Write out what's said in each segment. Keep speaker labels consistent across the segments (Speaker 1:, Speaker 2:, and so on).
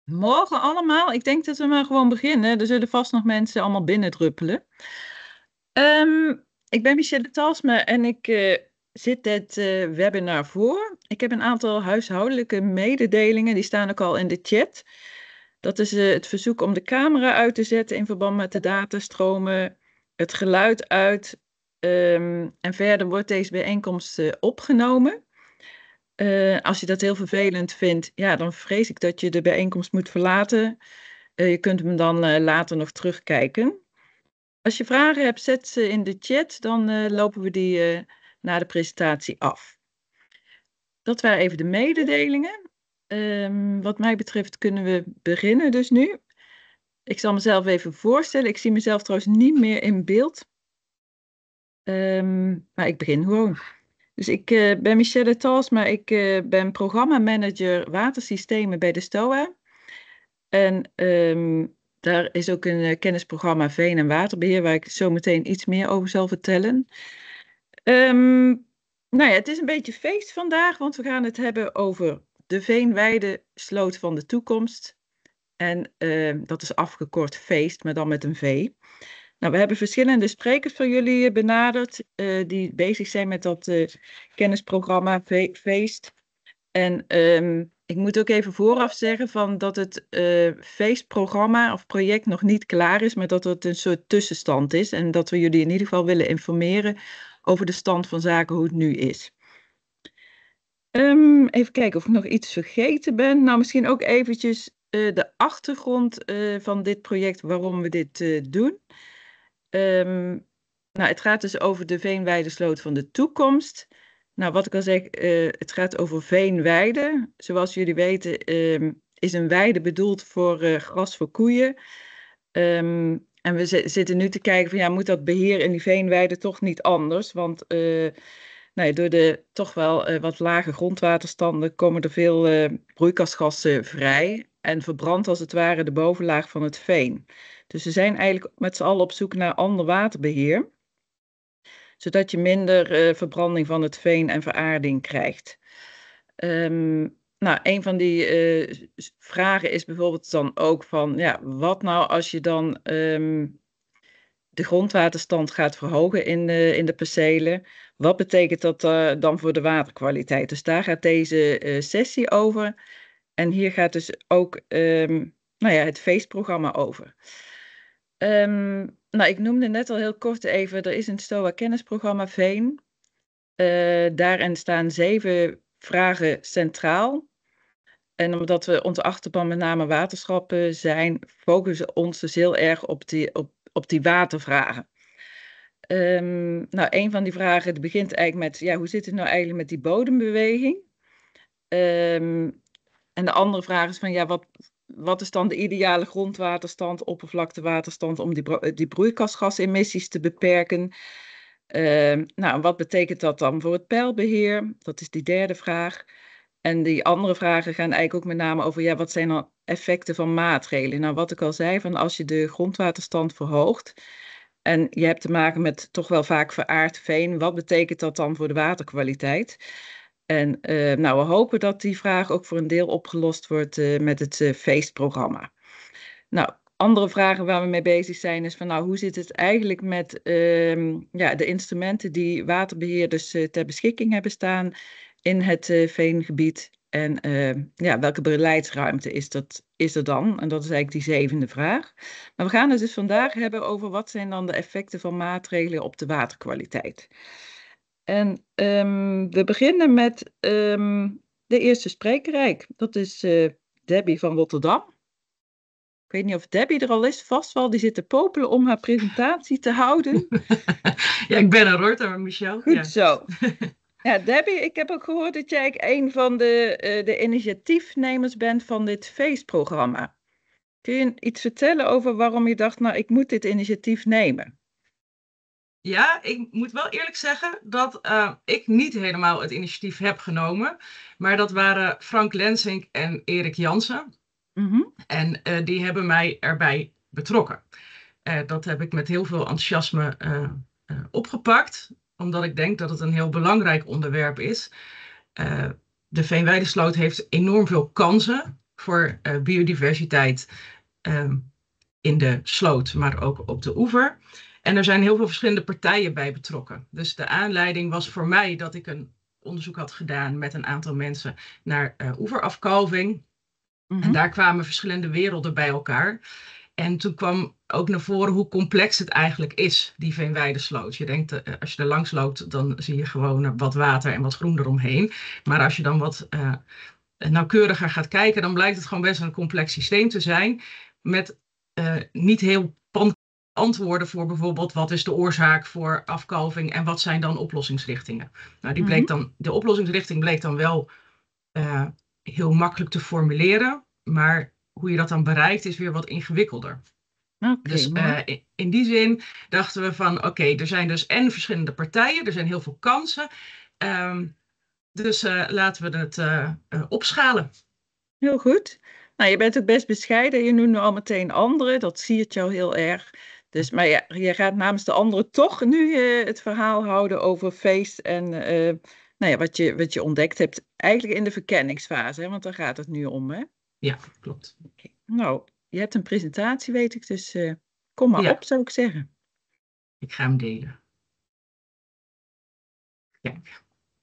Speaker 1: Morgen allemaal. Ik denk dat we maar gewoon beginnen. Er zullen vast nog mensen allemaal binnendruppelen. Ehm, ik ben Michelle Talsma en ik zit dit webinar voor. Ik heb een aantal huishoudelijke mededelingen, die staan ook al in de chat. Dat is het verzoek om de camera uit te zetten in verband met de datastromen, het geluid uit. En verder wordt deze bijeenkomst opgenomen. Als je dat heel vervelend vindt, ja, dan vrees ik dat je de bijeenkomst moet verlaten. Je kunt hem dan later nog terugkijken. Als je vragen hebt, zet ze in de chat, dan lopen we die na de presentatie af. Dat waren even de mededelingen. Wat mij betreft kunnen we beginnen dus nu. Ik zal mezelf even voorstellen. Ik zie mezelf trouwens niet meer in beeld. Maar ik begin gewoon. Dus ik ben Michelle Talsma, ik ben programmamanager watersystemen bij de STOA. En daar is ook een kennisprogramma Veen- en Waterbeheer, waar ik zo meteen iets meer over zal vertellen. Ehm, nou ja, het is een beetje feest vandaag, want we gaan het hebben over de Veenweide Sloot van de Toekomst. En dat is afgekort feest, maar dan met een V. Nou, we hebben verschillende sprekers van jullie benaderd, die bezig zijn met dat kennisprogramma Feest. En ik moet ook even vooraf zeggen van dat het feestprogramma of project nog niet klaar is, maar dat het een soort tussenstand is. En dat we jullie in ieder geval willen informeren over de stand van zaken, hoe het nu is. Even kijken of ik nog iets vergeten ben. Nou, misschien ook eventjes de achtergrond van dit project, waarom we dit doen. Ehm, nou, het gaat dus over de veenweidesloot van de toekomst. Nou, wat ik al zeg, het gaat over veenweide. Zoals jullie weten, is een weide bedoeld voor gras voor koeien. En we zitten nu te kijken van, ja, moet dat beheer in die veenweide toch niet anders? Want nou ja, door de toch wel wat lage grondwaterstanden komen er veel broeikasgassen vrij en verbrandt als het ware de bovenlaag van het veen. Dus we zijn eigenlijk met z'n allen op zoek naar ander waterbeheer, zodat je minder verbranding van het veen en veraarding krijgt. Nou, een van die vragen is bijvoorbeeld dan ook van, ja, wat nou als je dan de grondwaterstand gaat verhogen in de percelen? Wat betekent dat dan voor de waterkwaliteit? Dus daar gaat deze sessie over. En hier gaat dus ook nou ja, het feestprogramma over. Nou, ik noemde net al heel kort even, er is een STOA kennisprogramma Veen. Daarin staan 7 vragen centraal. En omdat we onze achterban met name waterschappen zijn, focussen we ons dus heel erg op die watervragen. Nou, een van die vragen begint eigenlijk met, ja, hoe zit het nou eigenlijk met die bodembeweging? En de andere vraag is van, ja, wat is dan de ideale grondwaterstand, oppervlaktewaterstand om die broeikasgasemissies te beperken? Nou, wat betekent dat dan voor het peilbeheer? Dat is die derde vraag. En die andere vragen gaan eigenlijk ook met name over, ja, wat zijn dan effecten van maatregelen? Nou, wat ik al zei, van als je de grondwaterstand verhoogt en je hebt te maken met toch wel vaak veraard veen, wat betekent dat dan voor de waterkwaliteit? En nou, we hopen dat die vraag ook voor een deel opgelost wordt met het feestprogramma. Nou, andere vragen waar we mee bezig zijn is van, nou, hoe zit het eigenlijk met ja, de instrumenten die waterbeheerders ter beschikking hebben staan in het veengebied? En ja, welke beleidsruimte is er dan? En dat is eigenlijk die zevende vraag. Maar we gaan het dus vandaag hebben over wat zijn dan de effecten van maatregelen op de waterkwaliteit. En we beginnen met de eerste sprekerrijk. Dat is Debbie van Rotterdam. Ik weet niet of Debbie er al is, vast wel. Die zit te popelen om haar presentatie te houden.
Speaker 2: Ja, ik ben er hoor, Michel.
Speaker 1: Goed
Speaker 2: Ja.
Speaker 1: zo. Ja, Debbie, ik heb ook gehoord dat jij een van de initiatiefnemers bent van dit feestprogramma. Kun je iets vertellen over waarom je dacht, nou, ik moet dit initiatief nemen?
Speaker 2: Ja, ik moet wel eerlijk zeggen dat ik niet helemaal het initiatief heb genomen. Maar dat waren Frank Lensink en Erik Jansen.
Speaker 1: Mhm.
Speaker 2: En die hebben mij erbij betrokken. Dat heb ik met heel veel enthousiasme opgepakt. Omdat ik denk dat het een heel belangrijk onderwerp is. De Veenweidesloot heeft enorm veel kansen. voor biodiversiteit in de sloot, maar ook op de oever. En er zijn heel veel verschillende partijen bij betrokken. Dus de aanleiding was voor mij dat ik een onderzoek had gedaan met een aantal mensen naar oeverafkalving. En daar kwamen verschillende werelden bij elkaar. En toen kwam ook naar voren hoe complex het eigenlijk is, die Veenweidesloot. Je denkt, als je er langs loopt, dan zie je gewoon wat water en wat groen eromheen. Maar als je dan wat nauwkeuriger gaat kijken, dan blijkt het gewoon best een complex systeem te zijn. Met niet heel antwoorden voor bijvoorbeeld wat is de oorzaak voor afkalving en wat zijn dan oplossingsrichtingen. Nou, de oplossingsrichting bleek dan wel heel makkelijk te formuleren, maar hoe je dat dan bereikt is weer wat ingewikkelder. Dus in die zin dachten we van oké, er zijn dus verschillende partijen, er zijn heel veel kansen. Dus laten we het opschalen.
Speaker 1: Heel goed. Nou, je bent ook best bescheiden. Je noemt nu al meteen anderen. Dat siert jou heel erg. Dus, maar ja, je gaat namens de anderen toch nu het verhaal houden over feest en nou ja, wat je ontdekt hebt. Eigenlijk in de verkenningsfase, hè? Want daar gaat het nu om, hè?
Speaker 2: Ja, klopt.
Speaker 1: Okay. Nou, je hebt een presentatie, weet ik. Dus kom maar op, zou ik zeggen.
Speaker 2: Ik ga hem delen. Kijk.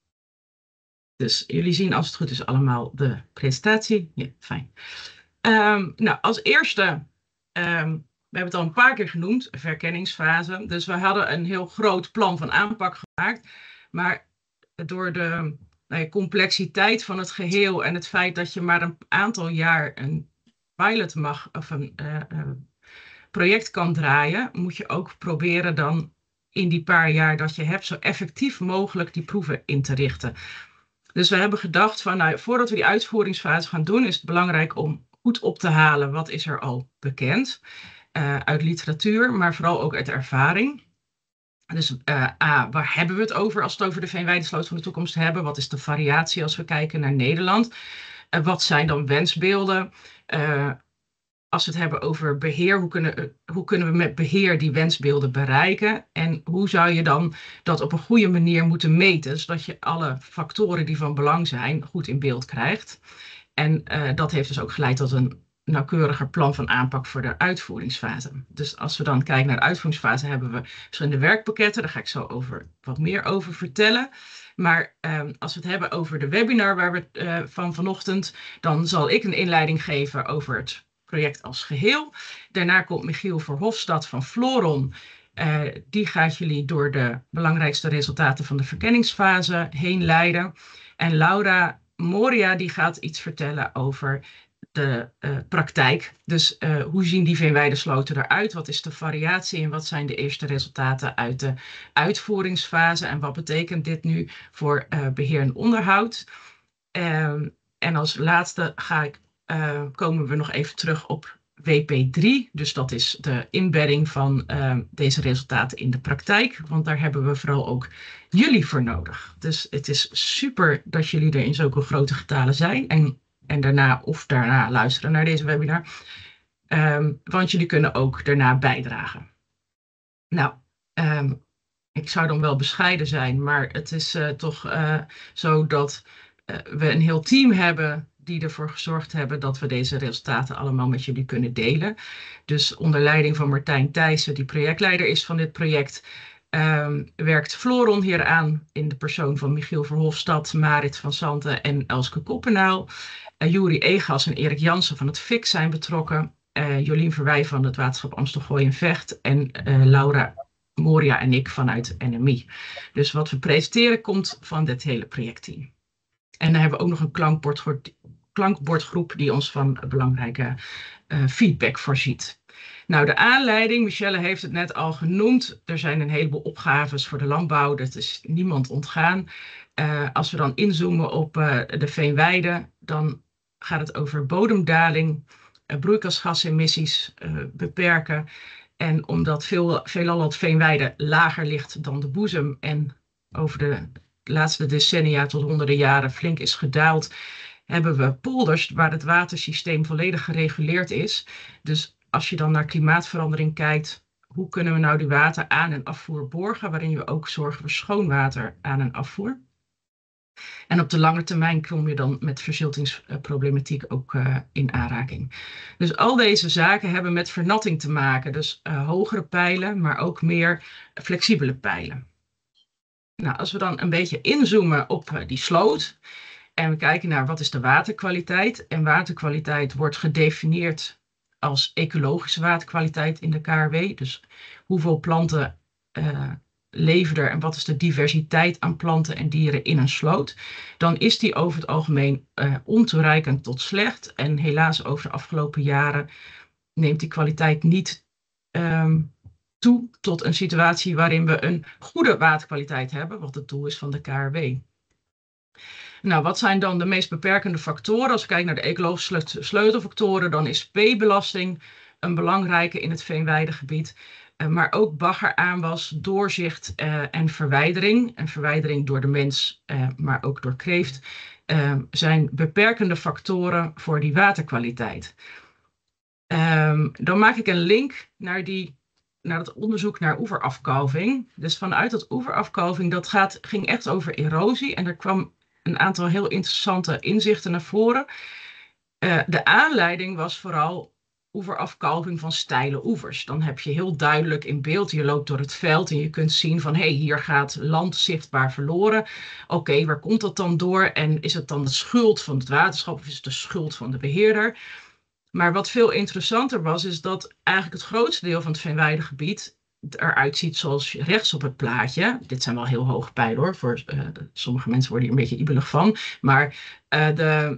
Speaker 2: Dus jullie zien als het goed is allemaal de presentatie. Ja, fijn. Nou, als eerste, we hebben het al een paar keer genoemd, verkenningsfase. Dus we hadden een heel groot plan van aanpak gemaakt. Maar door de complexiteit van het geheel en het feit dat je maar een aantal jaar een pilot mag of een project kan draaien, moet je ook proberen dan in die paar jaar dat je hebt zo effectief mogelijk die proeven in te richten. Dus we hebben gedacht van, nou, voordat we die uitvoeringsfase gaan doen, is het belangrijk om goed op te halen wat is er al bekend uit literatuur, maar vooral ook uit ervaring. Dus waar hebben we het over als we het over de Veenweidesloot van de toekomst hebben? Wat is de variatie als we kijken naar Nederland? Wat zijn dan wensbeelden? Als we het hebben over beheer, hoe kunnen we met beheer die wensbeelden bereiken? En hoe zou je dan dat op een goede manier moeten meten, zodat je alle factoren die van belang zijn goed in beeld krijgt? En dat heeft dus ook geleid tot een nauwkeuriger plan van aanpak voor de uitvoeringsfase. Dus als we dan kijken naar de uitvoeringsfase, hebben we verschillende werkpakketten. Daar ga ik zo wat meer over vertellen. Maar als we het hebben over de webinar waar we van vanochtend, dan zal ik een inleiding geven over het project als geheel. Daarna komt Michiel Verhofstadt van Floron. Die gaat jullie door de belangrijkste resultaten van de verkenningsfase heen leiden. En Laura Moria die gaat iets vertellen over de praktijk. Dus hoe zien die veenweidesloten eruit? Wat is de variatie en wat zijn de eerste resultaten uit de uitvoeringsfase? En wat betekent dit nu voor beheer en onderhoud? En als laatste komen we nog even terug op WP3. Dus dat is de inbedding van deze resultaten in de praktijk. Want daar hebben we vooral ook jullie voor nodig. Dus het is super dat jullie er in zulke grote getalen zijn. En daarna luisteren naar deze webinar. Want jullie kunnen ook daarna bijdragen. Nou, ik zou dan wel bescheiden zijn. Maar het is toch zo dat we een heel team hebben die ervoor gezorgd hebben dat we deze resultaten allemaal met jullie kunnen delen. Dus onder leiding van Martijn Thijssen, die projectleider is van dit project, werkt Floron hier aan in de persoon van Michiel Verhofstadt, Marit van Santen en Elske Koppenaal. Juri Egas en Erik Jansen van het FIK zijn betrokken. Jolien Verwij van het Waterschap Amstelgooi en Vecht. En Laura Moria en ik vanuit NMI. Dus wat we presenteren komt van dit hele projectteam. En dan hebben we ook nog een klankbordgroep die ons van belangrijke feedback voorziet. Nou, de aanleiding, Michelle heeft het net al genoemd. Er zijn een heleboel opgaves voor de landbouw. Dat is niemand ontgaan. Als we dan inzoomen op de veenweide, dan gaat het over bodemdaling, broeikasgasemissies beperken. En omdat veelal het veenweide lager ligt dan de boezem en over de laatste decennia tot honderden jaren flink is gedaald, hebben we polders waar het watersysteem volledig gereguleerd is. Dus als je dan naar klimaatverandering kijkt, hoe kunnen we nou die water aan- en afvoer borgen, waarin we ook zorgen voor schoon water aan- en afvoer? En op de lange termijn kom je dan met verziltingsproblematiek ook in aanraking. Dus al deze zaken hebben met vernatting te maken. Dus hogere pijlen, maar ook meer flexibele pijlen. Nou, als we dan een beetje inzoomen op die sloot en we kijken naar wat is de waterkwaliteit. En waterkwaliteit wordt gedefinieerd als ecologische waterkwaliteit in de KRW. Dus hoeveel planten leven er en wat is de diversiteit aan planten en dieren in een sloot. Dan is die over het algemeen ontoereikend tot slecht. En helaas over de afgelopen jaren neemt die kwaliteit niet toe tot een situatie waarin we een goede waterkwaliteit hebben, wat het doel is van de KRW. Nou, wat zijn dan de meest beperkende factoren? Als we kijken naar de ecologische sleutelfactoren, dan is P-belasting een belangrijke in het veenweidegebied. Maar ook baggeraanwas, doorzicht en verwijdering. En verwijdering door de mens, maar ook door kreeft, zijn beperkende factoren voor die waterkwaliteit. Dan maak ik een link naar het onderzoek naar oeverafkalving. Dus vanuit dat oeverafkalving, dat ging echt over erosie. En er kwam een aantal heel interessante inzichten naar voren. De aanleiding was vooral oeverafkalving van steile oevers. Dan heb je heel duidelijk in beeld, je loopt door het veld en je kunt zien van hier gaat land zichtbaar verloren. Oké, waar komt dat dan door? En is het dan de schuld van het waterschap of is het de schuld van de beheerder? Maar wat veel interessanter was, is dat eigenlijk het grootste deel van het veenweidegebied eruit ziet zoals rechts op het plaatje. Dit zijn wel heel hoge pijlen hoor, voor sommige mensen worden hier een beetje ibelig van. Maar de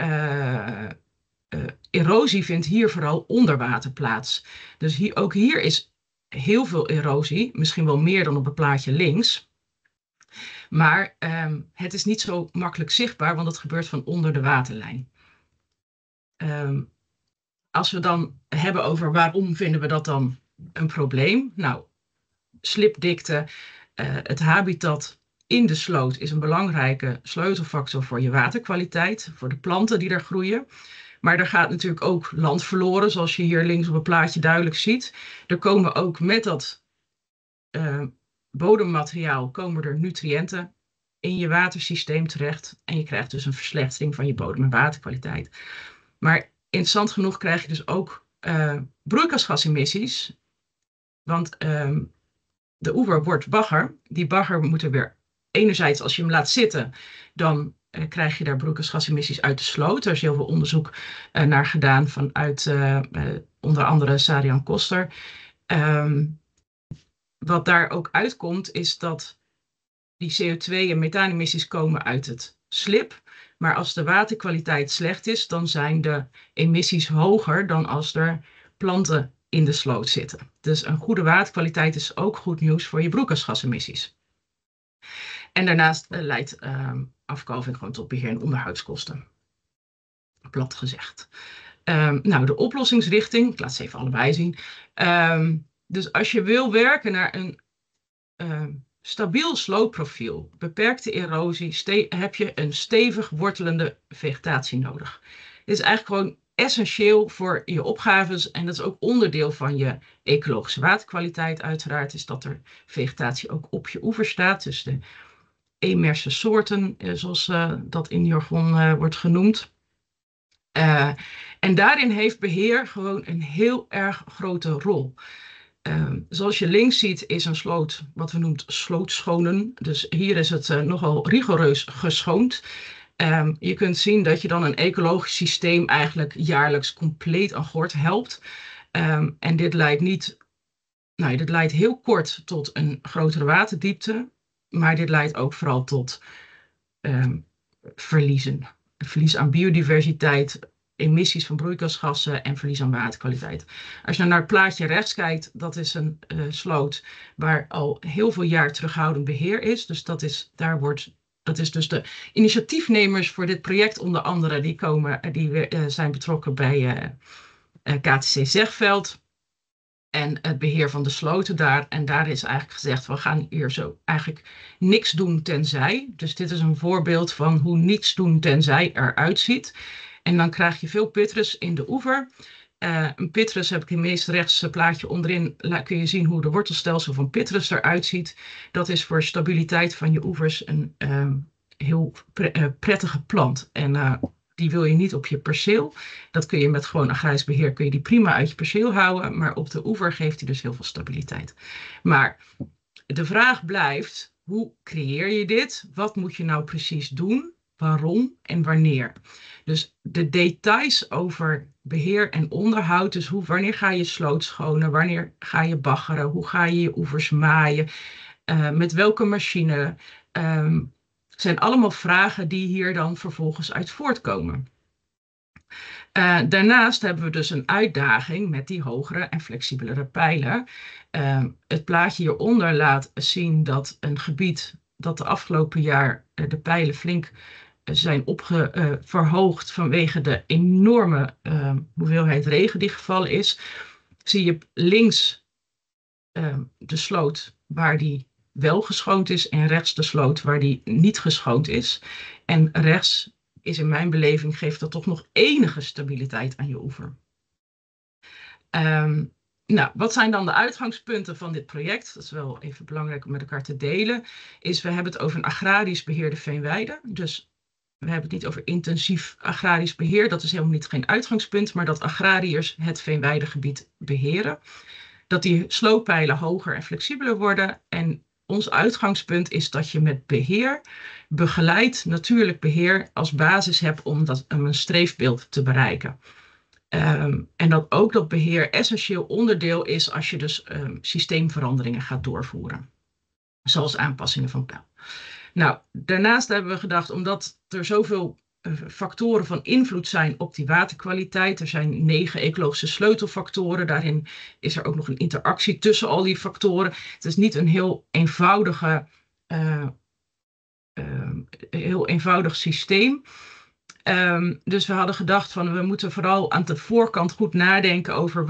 Speaker 2: erosie vindt hier vooral onder water plaats. Dus ook hier is heel veel erosie, misschien wel meer dan op het plaatje links. Maar het is niet zo makkelijk zichtbaar, want het gebeurt van onder de waterlijn. Als we dan hebben over waarom vinden we dat dan een probleem? Nou, slipdikte, het habitat in de sloot is een belangrijke sleutelfactor voor je waterkwaliteit, voor de planten die daar groeien. Maar er gaat natuurlijk ook land verloren, zoals je hier links op het plaatje duidelijk ziet. Er komen ook met dat bodemmateriaal komen er nutriënten in je watersysteem terecht. En je krijgt dus een verslechtering van je bodem- en waterkwaliteit. Maar interessant genoeg krijg je dus ook broeikasgasemissies. Want de oever wordt bagger. Die bagger moet er weer enerzijds, als je hem laat zitten, dan krijg je daar broeikasgasemissies uit de sloot. Er is heel veel onderzoek naar gedaan vanuit onder andere Sarian Koster. Wat daar ook uitkomt is dat die CO2 en methaanemissies komen uit het slib. Maar als de waterkwaliteit slecht is, dan zijn de emissies hoger dan als er planten in de sloot zitten. Dus een goede waterkwaliteit is ook goed nieuws voor je broeikasgasemissies. En daarnaast leidt afkalving gewoon tot beheer- en onderhoudskosten. Plat gezegd. Nou, de oplossingsrichting, ik laat ze even allebei zien. Dus als je wil werken naar een stabiel slootprofiel, beperkte erosie, heb je een stevig wortelende vegetatie nodig. Dit is eigenlijk gewoon essentieel voor je opgaves en dat is ook onderdeel van je ecologische waterkwaliteit uiteraard, is dat er vegetatie ook op je oever staat. Dus de emerse soorten, zoals dat in jargon wordt genoemd. En daarin heeft beheer gewoon een heel erg grote rol. Zoals je links ziet is een sloot wat we noemen slootschonen. Dus hier is het nogal rigoureus geschoond. Je kunt zien dat je dan een ecologisch systeem eigenlijk jaarlijks compleet aan gort helpt. En dit leidt heel kort tot een grotere waterdiepte. Maar dit leidt ook vooral tot verliezen. Verlies aan biodiversiteit, emissies van broeikasgassen en verlies aan waterkwaliteit. Als je naar het plaatje rechts kijkt, dat is een sloot waar al heel veel jaar terughoudend beheer is. Dus dat is dus de initiatiefnemers voor dit project onder andere, die zijn betrokken bij KTC Zegveld. En het beheer van de sloten daar. En daar is eigenlijk gezegd, we gaan hier zo eigenlijk niks doen tenzij. Dus dit is een voorbeeld van hoe niets doen tenzij eruit ziet. En dan krijg je veel pitrus in de oever. Een pitrus heb ik in het meest rechtse plaatje onderin. Kun je zien hoe de wortelstelsel van pitrus eruit ziet. Dat is voor stabiliteit van je oevers een heel prettige plant. En die wil je niet op je perceel. Dat kun je met gewoon agrarisch beheer kun je die prima uit je perceel houden. Maar op de oever geeft hij dus heel veel stabiliteit. Maar de vraag blijft, hoe creëer je dit? Wat moet je nou precies doen? Waarom en wanneer? Dus de details over beheer en onderhoud, dus wanneer ga je sloot schonen, wanneer ga je baggeren, hoe ga je je oevers maaien, met welke machine, zijn allemaal vragen die hier dan vervolgens uit voortkomen. Daarnaast hebben we dus een uitdaging met die hogere en flexibelere pijlen. Het plaatje hieronder laat zien dat een gebied dat de afgelopen jaar de pijlen flink zijn verhoogd vanwege de enorme hoeveelheid regen die gevallen is. Zie je links de sloot waar die wel geschoond is en rechts de sloot waar die niet geschoond is. En rechts is in mijn beleving, geeft dat toch nog enige stabiliteit aan je oever. Nou, wat zijn dan de uitgangspunten van dit project? Dat is wel even belangrijk om met elkaar te delen. We hebben het over een agrarisch beheerde veenweide. Dus we hebben het niet over intensief agrarisch beheer. Dat is helemaal niet geen uitgangspunt. Maar dat agrariërs het veenweidegebied beheren. Dat die slooppijlen hoger en flexibeler worden. En ons uitgangspunt is dat je met beheer, begeleid natuurlijk beheer, als basis hebt om een streefbeeld te bereiken. En dat ook dat beheer essentieel onderdeel is als je dus systeemveranderingen gaat doorvoeren. Zoals aanpassingen van pijl. Nou, daarnaast hebben we gedacht, omdat er zoveel factoren van invloed zijn op die waterkwaliteit. Er zijn 9 ecologische sleutelfactoren. Daarin is er ook nog een interactie tussen al die factoren. Het is niet een heel eenvoudig systeem. Dus we hadden gedacht van we moeten vooral aan de voorkant goed nadenken over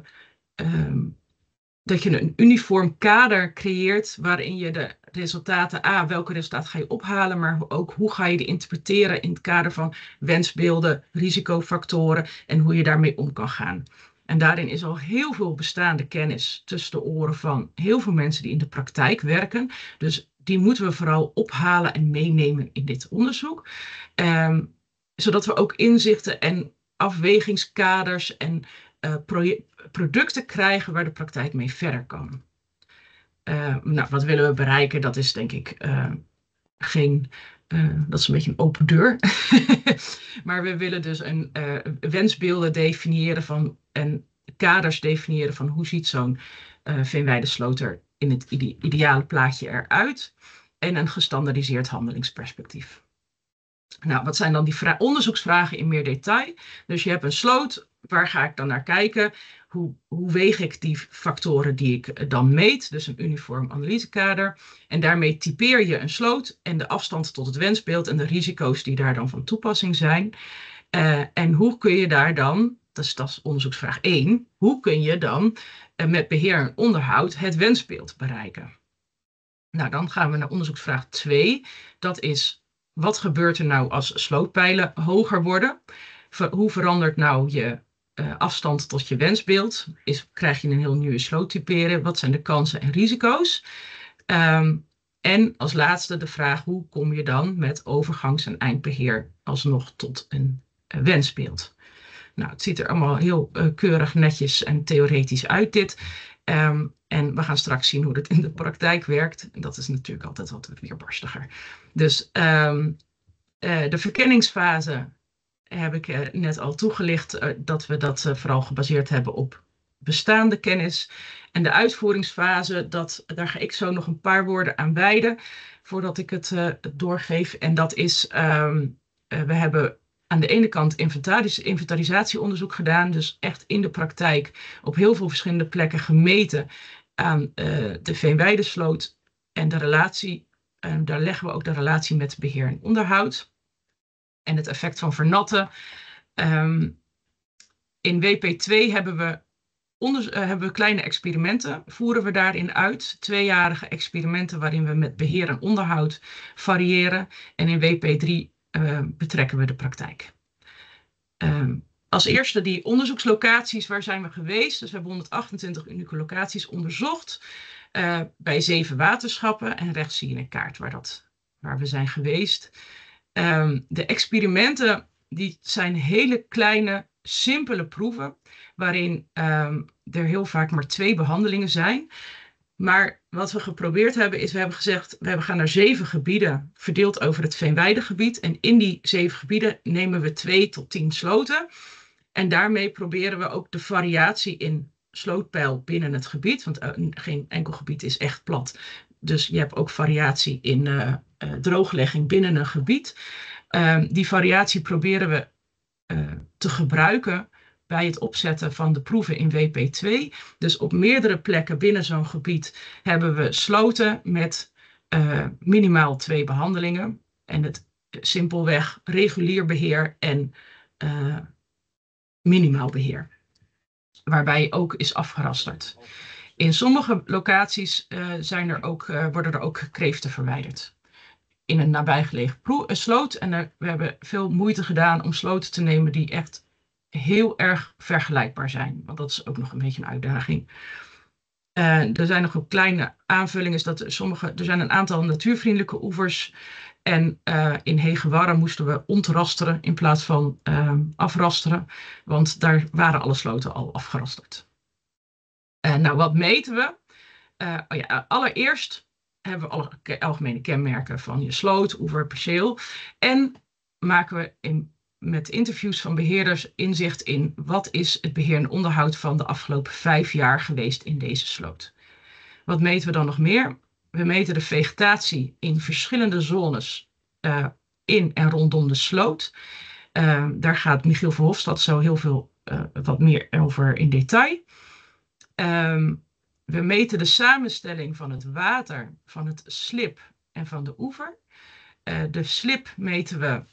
Speaker 2: dat je een uniform kader creëert waarin je de resultaten, welke resultaten ga je ophalen, maar ook hoe ga je die interpreteren in het kader van wensbeelden, risicofactoren en hoe je daarmee om kan gaan. En daarin is al heel veel bestaande kennis tussen de oren van heel veel mensen die in de praktijk werken. Dus die moeten we vooral ophalen en meenemen in dit onderzoek. Zodat we ook inzichten en afwegingskaders en producten krijgen waar de praktijk mee verder kan. Nou, wat willen we bereiken? Dat is denk ik dat is een beetje een open deur. Maar we willen dus wensbeelden definiëren en kaders definiëren van hoe ziet zo'n veenweidesloot er in het ideale plaatje eruit. En een gestandaardiseerd handelingsperspectief. Nou, wat zijn dan die onderzoeksvragen in meer detail? Dus je hebt een sloot, waar ga ik dan naar kijken? Hoe weeg ik die factoren die ik dan meet? Dus een uniform analysekader. En daarmee typeer je een sloot en de afstand tot het wensbeeld en de risico's die daar dan van toepassing zijn. En hoe kun je daar dan, dat is onderzoeksvraag 1, hoe kun je dan met beheer en onderhoud het wensbeeld bereiken? Nou, dan gaan we naar onderzoeksvraag 2. Dat is, wat gebeurt er nou als slootpijlen hoger worden? Hoe verandert nou je afstand tot je wensbeeld? Krijg je een heel nieuwe sloottypering? Wat zijn de kansen en risico's? En als laatste de vraag, hoe kom je dan met overgangs- en eindbeheer alsnog tot een wensbeeld? Nou, het ziet er allemaal heel keurig, netjes en theoretisch uit dit. En we gaan straks zien hoe dat in de praktijk werkt. En dat is natuurlijk altijd wat weerbarstiger. Dus de verkenningsfase heb ik net al toegelicht. Dat we dat vooral gebaseerd hebben op bestaande kennis. En de uitvoeringsfase, daar ga ik zo nog een paar woorden aan wijden. Voordat ik het doorgeef. En dat is, we hebben aan de ene kant inventarisatieonderzoek gedaan. Dus echt in de praktijk op heel veel verschillende plekken gemeten aan de veenweidesloot en de relatie. Daar leggen we ook de relatie met beheer en onderhoud. En het effect van vernatten. In WP2 hebben we kleine experimenten, voeren we daarin uit. 2-jarige experimenten waarin we met beheer en onderhoud variëren. En in WP3 betrekken we de praktijk. Als eerste die onderzoekslocaties, waar zijn we geweest? Dus we hebben 128 unieke locaties onderzocht bij 7 waterschappen. En rechts zie je een kaart waar dat waar we zijn geweest. De experimenten die zijn hele kleine, simpele proeven, waarin er heel vaak maar 2 behandelingen zijn. Maar wat we geprobeerd hebben, is we hebben gezegd, we gaan naar 7 gebieden verdeeld over het Veenweidegebied. En in die 7 gebieden nemen we 2 tot 10 sloten. En daarmee proberen we ook de variatie in slootpeil binnen het gebied. Want geen enkel gebied is echt plat. Dus je hebt ook variatie in drooglegging binnen een gebied. Die variatie proberen we te gebruiken bij het opzetten van de proeven in WP2. Dus op meerdere plekken binnen zo'n gebied hebben we sloten met minimaal 2 behandelingen. En het simpelweg regulier beheer en minimaal beheer. Waarbij ook is afgerasterd. In sommige locaties worden er ook kreeften verwijderd. In een nabijgelegen sloot. En we hebben veel moeite gedaan om sloten te nemen die echt heel erg vergelijkbaar zijn. Want dat is ook nog een beetje een uitdaging. Er zijn nog een kleine aanvulling. Er zijn een aantal natuurvriendelijke oevers. En in Hegewarre moesten we ontrasteren in plaats van afrasteren. Want daar waren alle sloten al afgerasterd. Nou, wat meten we? Allereerst hebben we alle algemene kenmerken van je sloot, oever, perceel. En maken we met interviews van beheerders inzicht in wat is het beheer en onderhoud van de afgelopen 5 jaar geweest in deze sloot. Wat meten we dan nog meer? We meten de vegetatie in verschillende zones in en rondom de sloot. Daar gaat Michiel Verhofstadt zo heel veel wat meer over in detail. We meten de samenstelling van het water, van het slib en van de oever. De slib meten we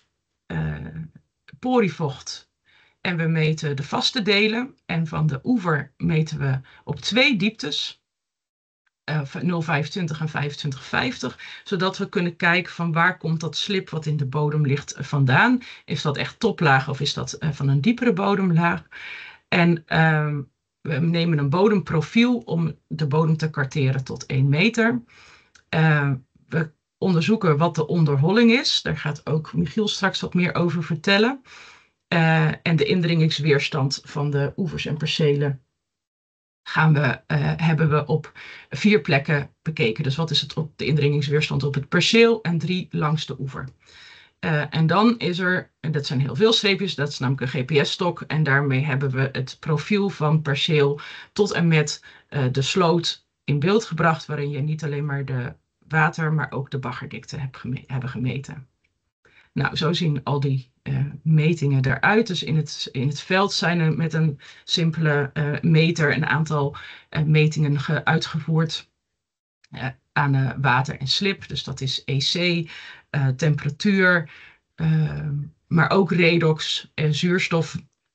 Speaker 2: porivocht en we meten de vaste delen. En van de oever meten we op 2 dieptes, 0,25 en 25,50, zodat we kunnen kijken van waar komt dat slib wat in de bodem ligt vandaan. Is dat echt toplaag of is dat van een diepere bodemlaag? En we nemen een bodemprofiel om de bodem te karteren tot 1 meter. We onderzoeken wat de onderholling is. Daar gaat ook Michiel straks wat meer over vertellen. En de indringingsweerstand van de oevers en percelen hebben we op 4 plekken bekeken. Dus wat is de indringingsweerstand op het perceel en 3 langs de oever. En dan is er, en dat zijn heel veel streepjes, dat is namelijk een GPS-stok. En daarmee hebben we het profiel van perceel tot en met de sloot in beeld gebracht. Waarin je niet alleen maar de water, maar ook de baggerdikte hebben gemeten. Nou, zo zien al die metingen eruit. Dus in het veld zijn er met een simpele meter een aantal metingen uitgevoerd aan water en slib. Dus dat is EC, temperatuur, maar ook redox, zuurstof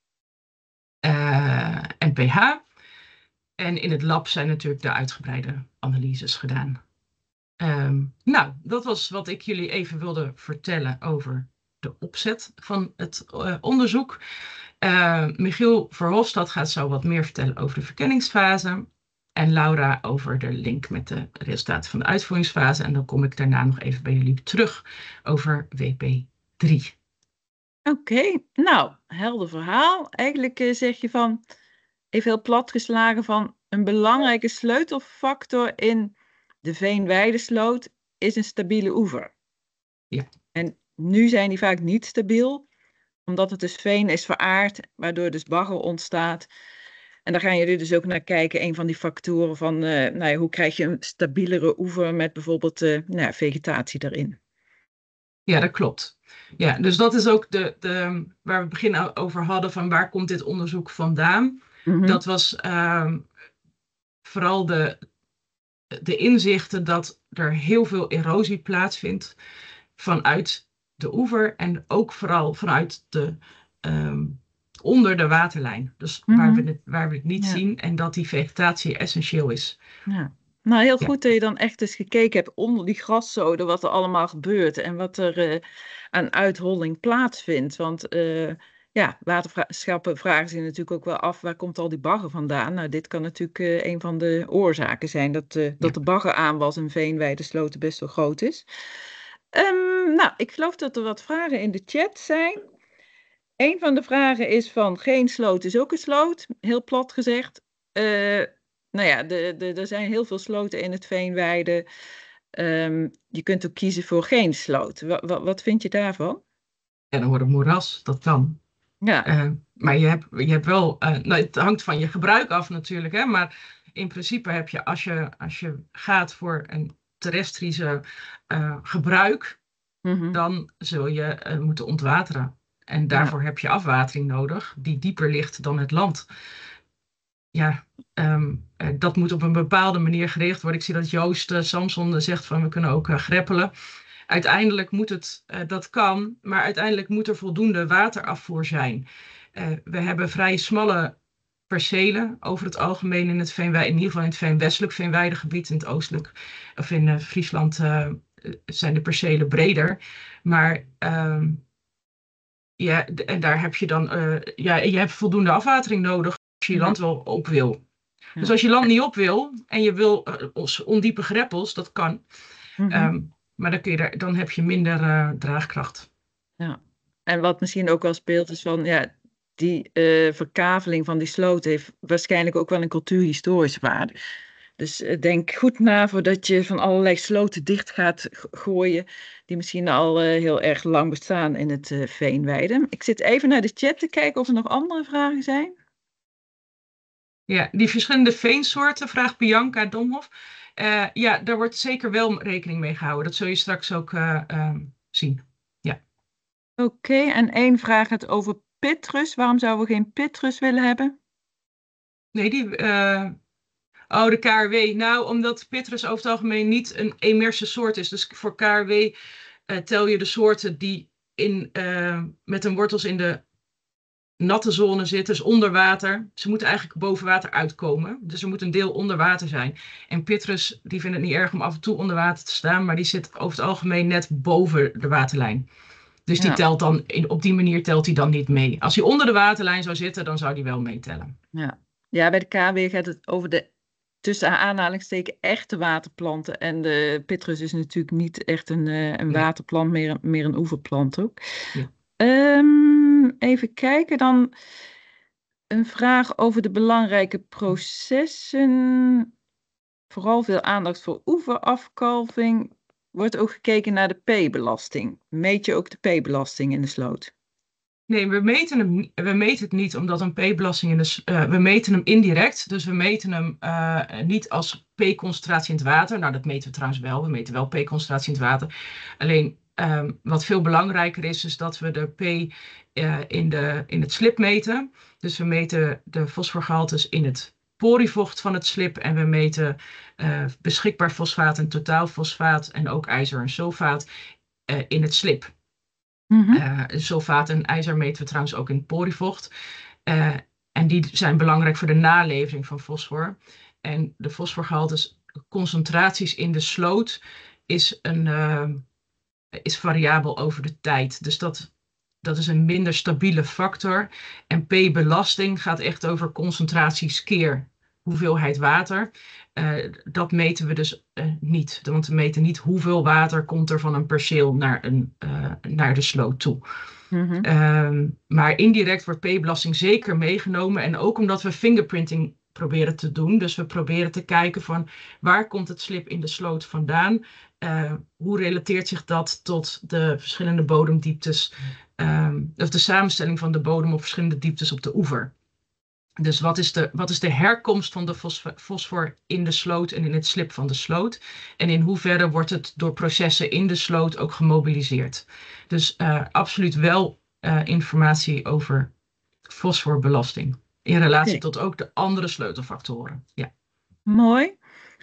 Speaker 2: en pH. En in het lab zijn natuurlijk de uitgebreide analyses gedaan. Nou, dat was wat ik jullie even wilde vertellen over de opzet van het onderzoek. Michiel Verhofstadt gaat zo wat meer vertellen over de verkenningsfase. En Laura over de link met de resultaten van de uitvoeringsfase. En dan kom ik daarna nog even bij jullie terug over WP3.
Speaker 1: Oké, nou, helder verhaal. Eigenlijk zeg je van, even heel plat geslagen, van een belangrijke sleutelfactor in de Veenweidesloot is een stabiele oever.
Speaker 2: Ja.
Speaker 1: En nu zijn die vaak niet stabiel, omdat het dus veen is veraard, waardoor dus bagger ontstaat. En daar gaan jullie dus ook naar kijken, een van die factoren van hoe krijg je een stabielere oever met bijvoorbeeld vegetatie erin.
Speaker 2: Ja, dat klopt. Ja, dus dat is ook waar we het begin over hadden, van waar komt dit onderzoek vandaan? Mm-hmm. Dat was vooral de inzichten dat er heel veel erosie plaatsvindt vanuit de oever en ook vooral vanuit onder de waterlijn. Dus waar we het niet zien en dat die vegetatie essentieel is.
Speaker 1: Ja. Nou, heel goed dat je dan echt eens gekeken hebt onder die graszoden wat er allemaal gebeurt en wat er aan uitholling plaatsvindt. Want waterschappen vragen zich natuurlijk ook wel af, waar komt al die bagger vandaan? Nou, dit kan natuurlijk een van de oorzaken zijn dat de bagger aan was en Veenweidesloten best wel groot is. Nou, ik geloof dat er wat vragen in de chat zijn. Een van de vragen is van geen sloot is ook een sloot, heel plat gezegd. Nou ja, er zijn heel veel sloten in het Veenweide. Je kunt ook kiezen voor geen sloot. Wat vind je daarvan?
Speaker 2: En dan wordt het moeras, dat kan.
Speaker 1: Ja.
Speaker 2: Maar je hebt wel, nou, het hangt van je gebruik af natuurlijk, hè, maar in principe heb je, als je gaat voor een terrestrische gebruik,
Speaker 1: Mhm.
Speaker 2: dan zul je moeten ontwateren. En
Speaker 1: Ja.
Speaker 2: daarvoor heb je afwatering nodig, die dieper ligt dan het land. Ja, dat moet op een bepaalde manier geregeld worden. Ik zie dat Joost Samson zegt van we kunnen ook greppelen. Uiteindelijk moet dat kan, maar uiteindelijk moet er voldoende waterafvoer zijn. We hebben vrij smalle percelen over het algemeen in het Veenweide, in ieder geval in het westelijk Veenweidegebied, in het oostelijk, of in Friesland zijn de percelen breder. Maar ja, en daar heb je dan, ja, je hebt voldoende afwatering nodig als je je
Speaker 1: Ja.
Speaker 2: land wel op wil. Dus
Speaker 1: Ja.
Speaker 2: als je land niet op wil en je wil ondiepe greppels, dat kan.
Speaker 1: Mhm.
Speaker 2: Ehm, maar dan heb je minder draagkracht.
Speaker 1: Ja. En wat misschien ook wel speelt is van, ja, die verkaveling van die sloot heeft waarschijnlijk ook wel een cultuurhistorische waarde. Dus denk goed na voordat je van allerlei sloten dicht gaat gooien, die misschien al heel erg lang bestaan in het Veenweide. Ik zit even naar de chat te kijken of er nog andere vragen zijn.
Speaker 2: Ja, die verschillende veensoorten, vraagt Bianca Domhoff. Ja, daar wordt zeker wel rekening mee gehouden. Dat zul je straks ook zien. Ja.
Speaker 1: Oké, en één vraag het over pitrus. Waarom zouden we geen pitrus willen hebben?
Speaker 2: Nee, oh, de KRW. Nou, omdat Petrus over het algemeen niet een emerse soort is. Dus voor KRW tel je de soorten die met hun wortels in de natte zone zitten, dus onder water. Ze moeten eigenlijk boven water uitkomen. Dus er moet een deel onder water zijn. En Petrus, die vindt het niet erg om af en toe onder water te staan, maar die zit over het algemeen net boven de waterlijn. Dus die
Speaker 1: Ja,
Speaker 2: telt dan, op die manier telt hij dan niet mee. Als hij onder de waterlijn zou zitten, dan zou die wel meetellen.
Speaker 1: ja. Ja, bij de KW gaat het over de tussen aanhalingstekens echte waterplanten. En de pitrus is natuurlijk niet echt een
Speaker 2: Nee.
Speaker 1: waterplant, meer een oeverplant ook.
Speaker 2: Ja.
Speaker 1: Even kijken, dan een vraag over de belangrijke processen. Vooral veel aandacht voor oeverafkalving. Wordt ook gekeken naar de P-belasting. Meet je ook de P-belasting in de sloot?
Speaker 2: Nee, we meten het niet omdat een P-belasting we meten hem indirect. Dus we meten hem niet als P-concentratie in het water. Nou, dat meten we trouwens wel. We meten wel P-concentratie in het water. Alleen wat veel belangrijker is dat we de P in het slib meten. Dus we meten de fosforgehaltes in het porivocht van het slib. En we meten beschikbaar fosfaat en totaalfosfaat en ook ijzer en sulfaat in het slib. Sulfaat en ijzer meten we trouwens ook in het porivocht. En die zijn belangrijk voor de nalevering van fosfor. En de fosforgehaltes, concentraties in de sloot, is variabel over de tijd. Dus dat is een minder stabiele factor. En P-belasting gaat echt over concentraties keer hoeveelheid water. Dat meten we dus niet. Want we meten niet hoeveel water komt er van een perceel naar de sloot toe. Maar indirect wordt P-belasting zeker meegenomen. En ook omdat we fingerprinting proberen te doen. Dus we proberen te kijken van waar komt het slib in de sloot vandaan? Hoe relateert zich dat tot de verschillende bodemdieptes? Of de samenstelling van de bodem op verschillende dieptes op de oever. Dus wat is de herkomst van de fosfor in de sloot en in het slib van de sloot? En in hoeverre wordt het door processen in de sloot ook gemobiliseerd? Dus absoluut wel informatie over fosforbelasting. In relatie tot ook de andere sleutelfactoren. Ja.
Speaker 1: Mooi.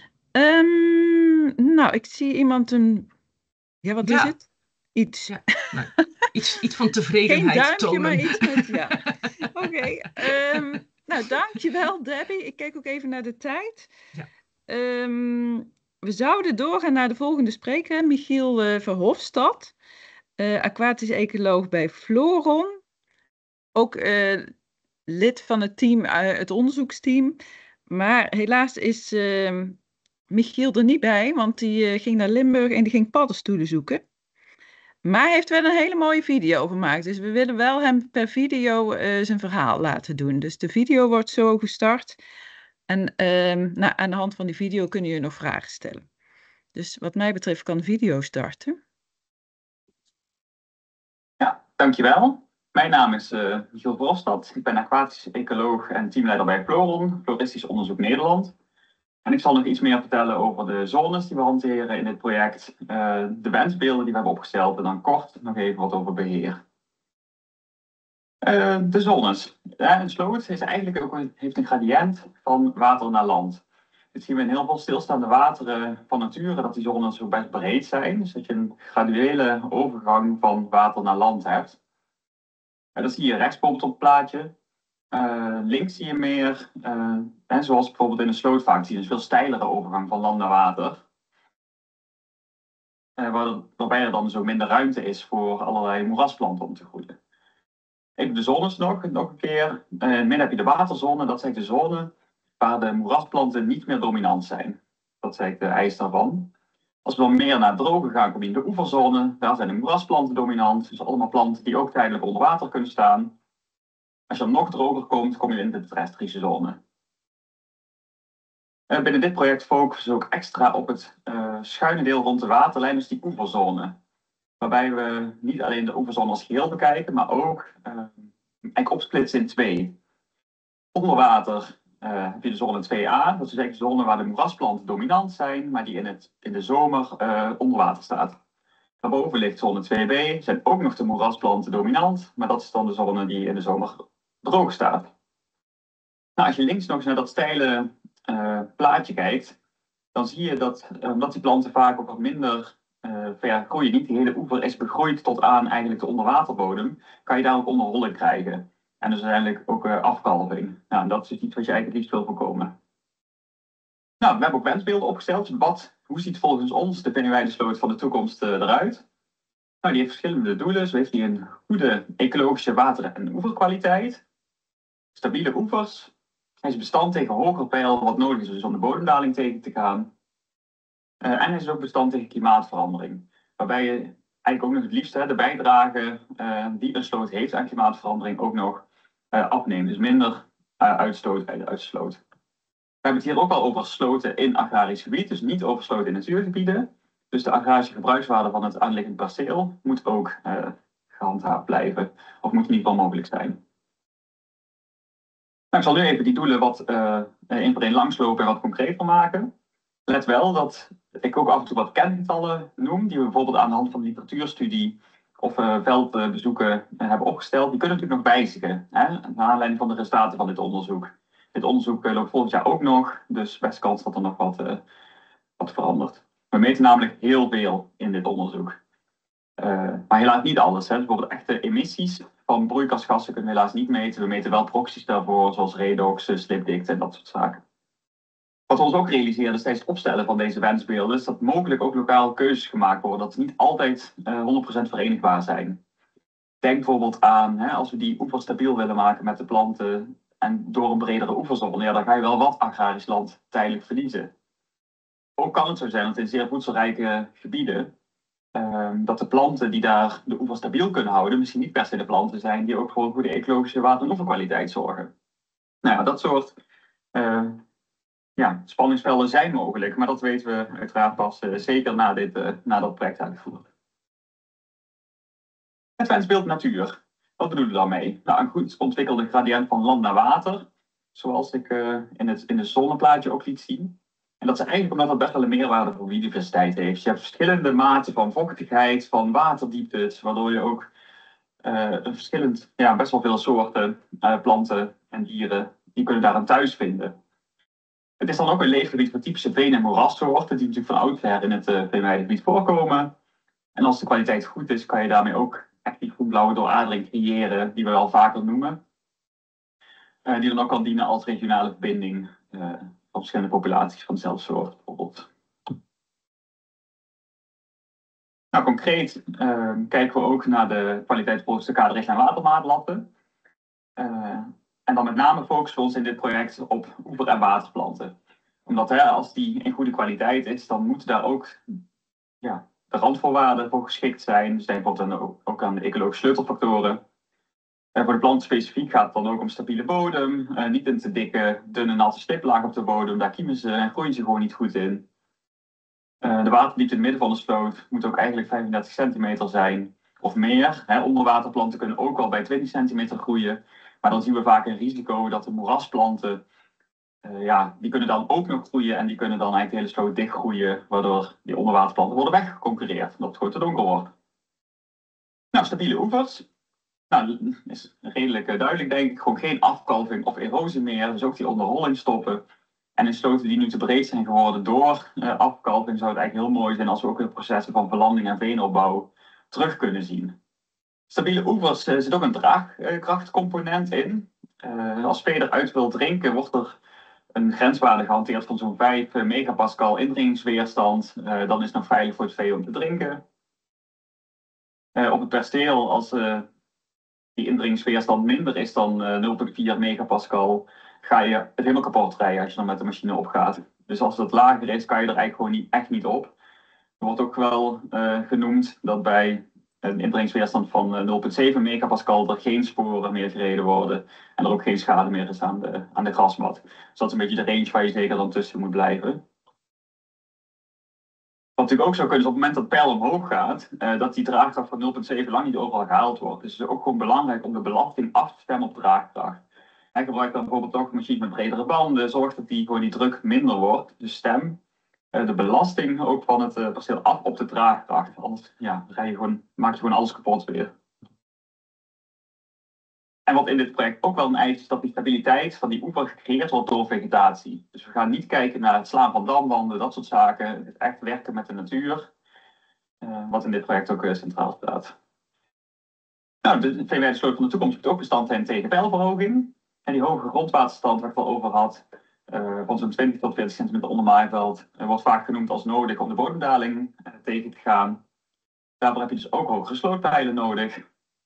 Speaker 1: Nou, ik zie iemand Ja, wat is het? Iets.
Speaker 2: Ja. Nou, iets van
Speaker 1: Geen
Speaker 2: tevredenheid
Speaker 1: duimpje,
Speaker 2: tonen.
Speaker 1: maar iets met ja. Oké. Nou, dankjewel, Debbie. Ik kijk ook even naar de tijd.
Speaker 2: Ja.
Speaker 1: We zouden doorgaan naar de volgende spreker, Michiel Verhofstadt, aquatisch ecoloog bij Floron. Ook lid van het team, het onderzoeksteam. Maar helaas is Michiel er niet bij, want die ging naar Limburg en die ging paddenstoelen zoeken. Maar hij heeft wel een hele mooie video gemaakt. Dus we willen wel hem per video zijn verhaal laten doen. Dus de video wordt zo gestart. En nou, aan de hand van die video kunnen jullie nog vragen stellen. Dus wat mij betreft kan de video starten.
Speaker 3: Ja, dankjewel. Mijn naam is Michiel Verhofstadt. Ik ben aquatisch ecoloog en teamleider bij Floron, Floristisch Onderzoek Nederland. En ik zal nog iets meer vertellen over de zones die we hanteren in dit project, de wensbeelden die we hebben opgesteld en dan kort nog even wat over beheer. De zones. Een sloot is eigenlijk ook heeft een gradient van water naar land. Dit zien we in heel veel stilstaande wateren van nature, dat die zones ook best breed zijn. Dus dat je een graduele overgang van water naar land hebt. Dat zie je rechts bijvoorbeeld op het plaatje. Links zie je meer, zoals bijvoorbeeld in een sloot vaak zie je een veel steilere overgang van land naar water. Waarbij er dan zo minder ruimte is voor allerlei moerasplanten om te groeien. Even de zones nog een keer. In het midden heb je de waterzone, dat is de zone waar de moerasplanten niet meer dominant zijn. Dat is de eis daarvan. Als we dan meer naar het droge gaan, kom je in de oeverzone. Daar zijn de moerasplanten dominant. Dus allemaal planten die ook tijdelijk onder water kunnen staan. Als je dan nog droger komt, kom je in de terrestrische zone. Binnen dit project focussen we ook extra op het schuine deel rond de waterlijn, dus die oeverzone. Waarbij we niet alleen de oeverzone als geheel bekijken, maar ook eigenlijk opsplitsen in twee. Onder water heb je de zone 2a, dat is eigenlijk de zone waar de moerasplanten dominant zijn, maar die in de zomer onder water staat. Daarboven ligt zone 2b, zijn ook nog de moerasplanten dominant, maar dat is dan de zone die in de zomer droog staat. Nou, als je links nog eens naar dat steile plaatje kijkt, dan zie je dat, omdat die planten vaak ook wat minder ver groeien, niet de hele oever is begroeid tot aan eigenlijk de onderwaterbodem, kan je daar ook onderholling krijgen. En dus uiteindelijk ook afkalving. Nou, dat is iets wat je eigenlijk liefst wil voorkomen. Nou, we hebben ook wensbeelden opgesteld. Hoe ziet volgens ons de Binnenweidesloot van de toekomst eruit? Nou, die heeft verschillende doelen. Zo heeft hij een goede ecologische water- en oeverkwaliteit. Stabiele oevers. Hij is bestand tegen hoger peil, wat nodig is dus om de bodemdaling tegen te gaan. En hij is ook bestand tegen klimaatverandering. Waarbij je eigenlijk ook nog het liefst de bijdrage die een sloot heeft aan klimaatverandering ook nog afneemt. Dus minder uitstoot uit de sloot. We hebben het hier ook al over sloten in agrarisch gebied, dus niet over sloten in natuurgebieden. Dus de agrarische gebruikswaarde van het aanliggend perceel moet ook gehandhaafd blijven, of moet in ieder geval mogelijk zijn. Nou, ik zal nu even die doelen wat één voor één langslopen en wat concreter maken. Let wel dat ik ook af en toe wat kengetallen noem, die we bijvoorbeeld aan de hand van de literatuurstudie of veldbezoeken hebben opgesteld. Die kunnen natuurlijk nog wijzigen, naar aanleiding van de resultaten van dit onderzoek. Dit onderzoek loopt volgend jaar ook nog, dus best kans dat er nog wat verandert. We meten namelijk heel veel in dit onderzoek. Maar helaas niet alles. Dus bijvoorbeeld echte emissies van broeikasgassen kunnen we helaas niet meten. We meten wel proxies daarvoor, zoals redox, slipdikte en dat soort zaken. Wat we ons ook realiseren is tijdens het opstellen van deze wensbeelden, is dat mogelijk ook lokaal keuzes gemaakt worden, dat ze niet altijd 100% verenigbaar zijn. Denk bijvoorbeeld aan, als we die oever stabiel willen maken met de planten en door een bredere oeverzone, ja, dan ga je wel wat agrarisch land tijdelijk verliezen. Ook kan het zo zijn dat in zeer voedselrijke gebieden, dat de planten die daar de oever stabiel kunnen houden, misschien niet per se de planten zijn die ook voor een goede ecologische water- en oeverkwaliteit zorgen. Nou ja, dat soort spanningsvelden zijn mogelijk, maar dat weten we uiteraard pas zeker na dat project uitgevoerd. Het wensbeeld natuur. Wat bedoelen we daarmee? Nou, een goed ontwikkelde gradient van land naar water, zoals ik in het zonneplaatje ook liet zien. En dat is eigenlijk omdat het best wel een meerwaarde voor biodiversiteit heeft. Je hebt verschillende maten van vochtigheid, van waterdieptes, waardoor je ook best wel veel soorten planten en dieren, die kunnen daar een thuis vinden. Het is dan ook een leefgebied voor typische veen- en moerassoorten, die natuurlijk van oudsher in het veenweidegebied voorkomen. En als de kwaliteit goed is, kan je daarmee ook echt die groen-blauwe dooradeling creëren, die we wel vaker noemen. Die dan ook kan dienen als regionale verbinding van verschillende populaties van dezelfde soort, bijvoorbeeld. Nou, concreet kijken we ook naar de kwaliteit volgens de kaderrichtlijn watermaatlatten. En dan met name focussen we ons in dit project op oever- en waterplanten. Omdat als die in goede kwaliteit is, dan moeten daar ook de randvoorwaarden voor geschikt zijn. Dus denk bijvoorbeeld ook aan de ecologische sleutelfactoren. Voor de planten specifiek gaat het dan ook om stabiele bodem, niet een te dikke, dunne, natte stiplaag op de bodem. Daar kiemen ze en groeien ze gewoon niet goed in. De waterdiepte in het midden van de sloot moet ook eigenlijk 35 centimeter zijn of meer. Onderwaterplanten kunnen ook al bij 20 centimeter groeien. Maar dan zien we vaak een risico dat de moerasplanten, die kunnen dan ook nog groeien. En die kunnen dan eigenlijk de hele sloot dichtgroeien. Waardoor die onderwaterplanten worden weggeconcurreerd. Omdat het gewoon te donker wordt. Nou, stabiele oevers. Nou, dat is redelijk duidelijk denk ik. Gewoon geen afkalving of erosie meer. Dus ook die onderholling stoppen. En in sloten die nu te breed zijn geworden door afkalving zou het eigenlijk heel mooi zijn als we ook de processen van verlanding en veenopbouw terug kunnen zien. Stabiele oevers zit ook een draagkrachtcomponent in. Als vee eruit wil drinken wordt er een grenswaarde gehanteerd van zo'n 5 megapascal indringingsweerstand. Dan is het nog veilig voor het vee om te drinken. Op het perceel, als die indringingsweerstand minder is dan 0,4 megapascal, ga je het helemaal kapot rijden als je dan met de machine opgaat. Dus als dat lager is, kan je er eigenlijk gewoon echt niet op. Er wordt ook wel genoemd dat bij een indringingsweerstand van 0,7 megapascal er geen sporen meer gereden worden en er ook geen schade meer is aan de grasmat. Dus dat is een beetje de range waar je zeker dan tussen moet blijven. Wat natuurlijk ook zou kunnen is op het moment dat het pijl omhoog gaat, dat die draagkracht van 0,7 lang niet overal gehaald wordt. Dus het is ook gewoon belangrijk om de belasting af te stemmen op draagkracht. En gebruik dan bijvoorbeeld ook machines met bredere banden, zorg dat die druk minder wordt. Dus stem de belasting ook van het perceel af op de draagkracht. Anders maak je gewoon alles kapot weer. En wat in dit project ook wel een eis is dat die stabiliteit van die oever gecreëerd wordt door vegetatie. Dus we gaan niet kijken naar het slaan van damwanden, dat soort zaken. Het is echt werken met de natuur. Wat in dit project ook centraal staat. Nou, de veenweidesloot van de toekomst moet ook bestand zijn tegen peilverhoging. En die hoge grondwaterstand waar ik het al over had, van zo'n 20 tot 40 centimeter onder maaiveld, wordt vaak genoemd als nodig om de bodemdaling tegen te gaan. Daarvoor heb je dus ook hogere slootpijlen nodig.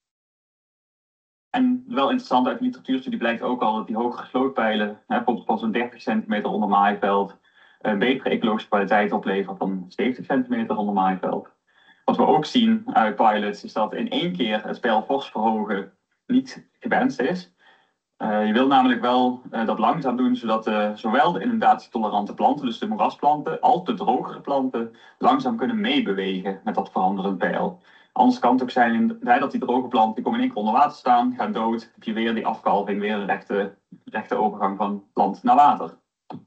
Speaker 3: En wel interessant uit de literatuurstudie blijkt ook al dat die hogere slootpijlen, bijvoorbeeld van zo'n 30 centimeter onder maaiveld, een betere ecologische kwaliteit oplevert dan 70 centimeter onder maaiveld. Wat we ook zien uit pilots is dat in 1 keer het peil fors verhogen niet gewenst is. Je wil namelijk wel dat langzaam doen, zodat zowel de inundatietolerante planten, dus de moerasplanten, als de drogere planten langzaam kunnen meebewegen met dat veranderend peil. Anders kan het ook zijn dat die droge planten die komen in 1 keer onder water staan, gaan dood, heb je weer die afkalving, weer een rechte overgang van land naar water.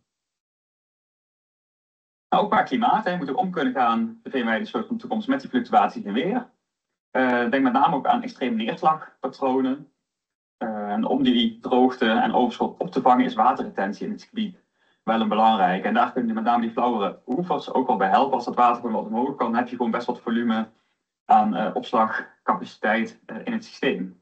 Speaker 3: Nou, ook qua klimaat, je moet ook om kunnen gaan, de veenweidesloot van de toekomst, met die fluctuaties in weer. Denk met name ook aan extreme neerslagpatronen. En om die droogte en overschot op te vangen is waterretentie in het gebied wel een belangrijke. En daar kun je met name die flauwere oevers ook wel bij helpen. Als dat water gewoon wat omhoog kan, heb je gewoon best wat volume aan opslagcapaciteit in het systeem.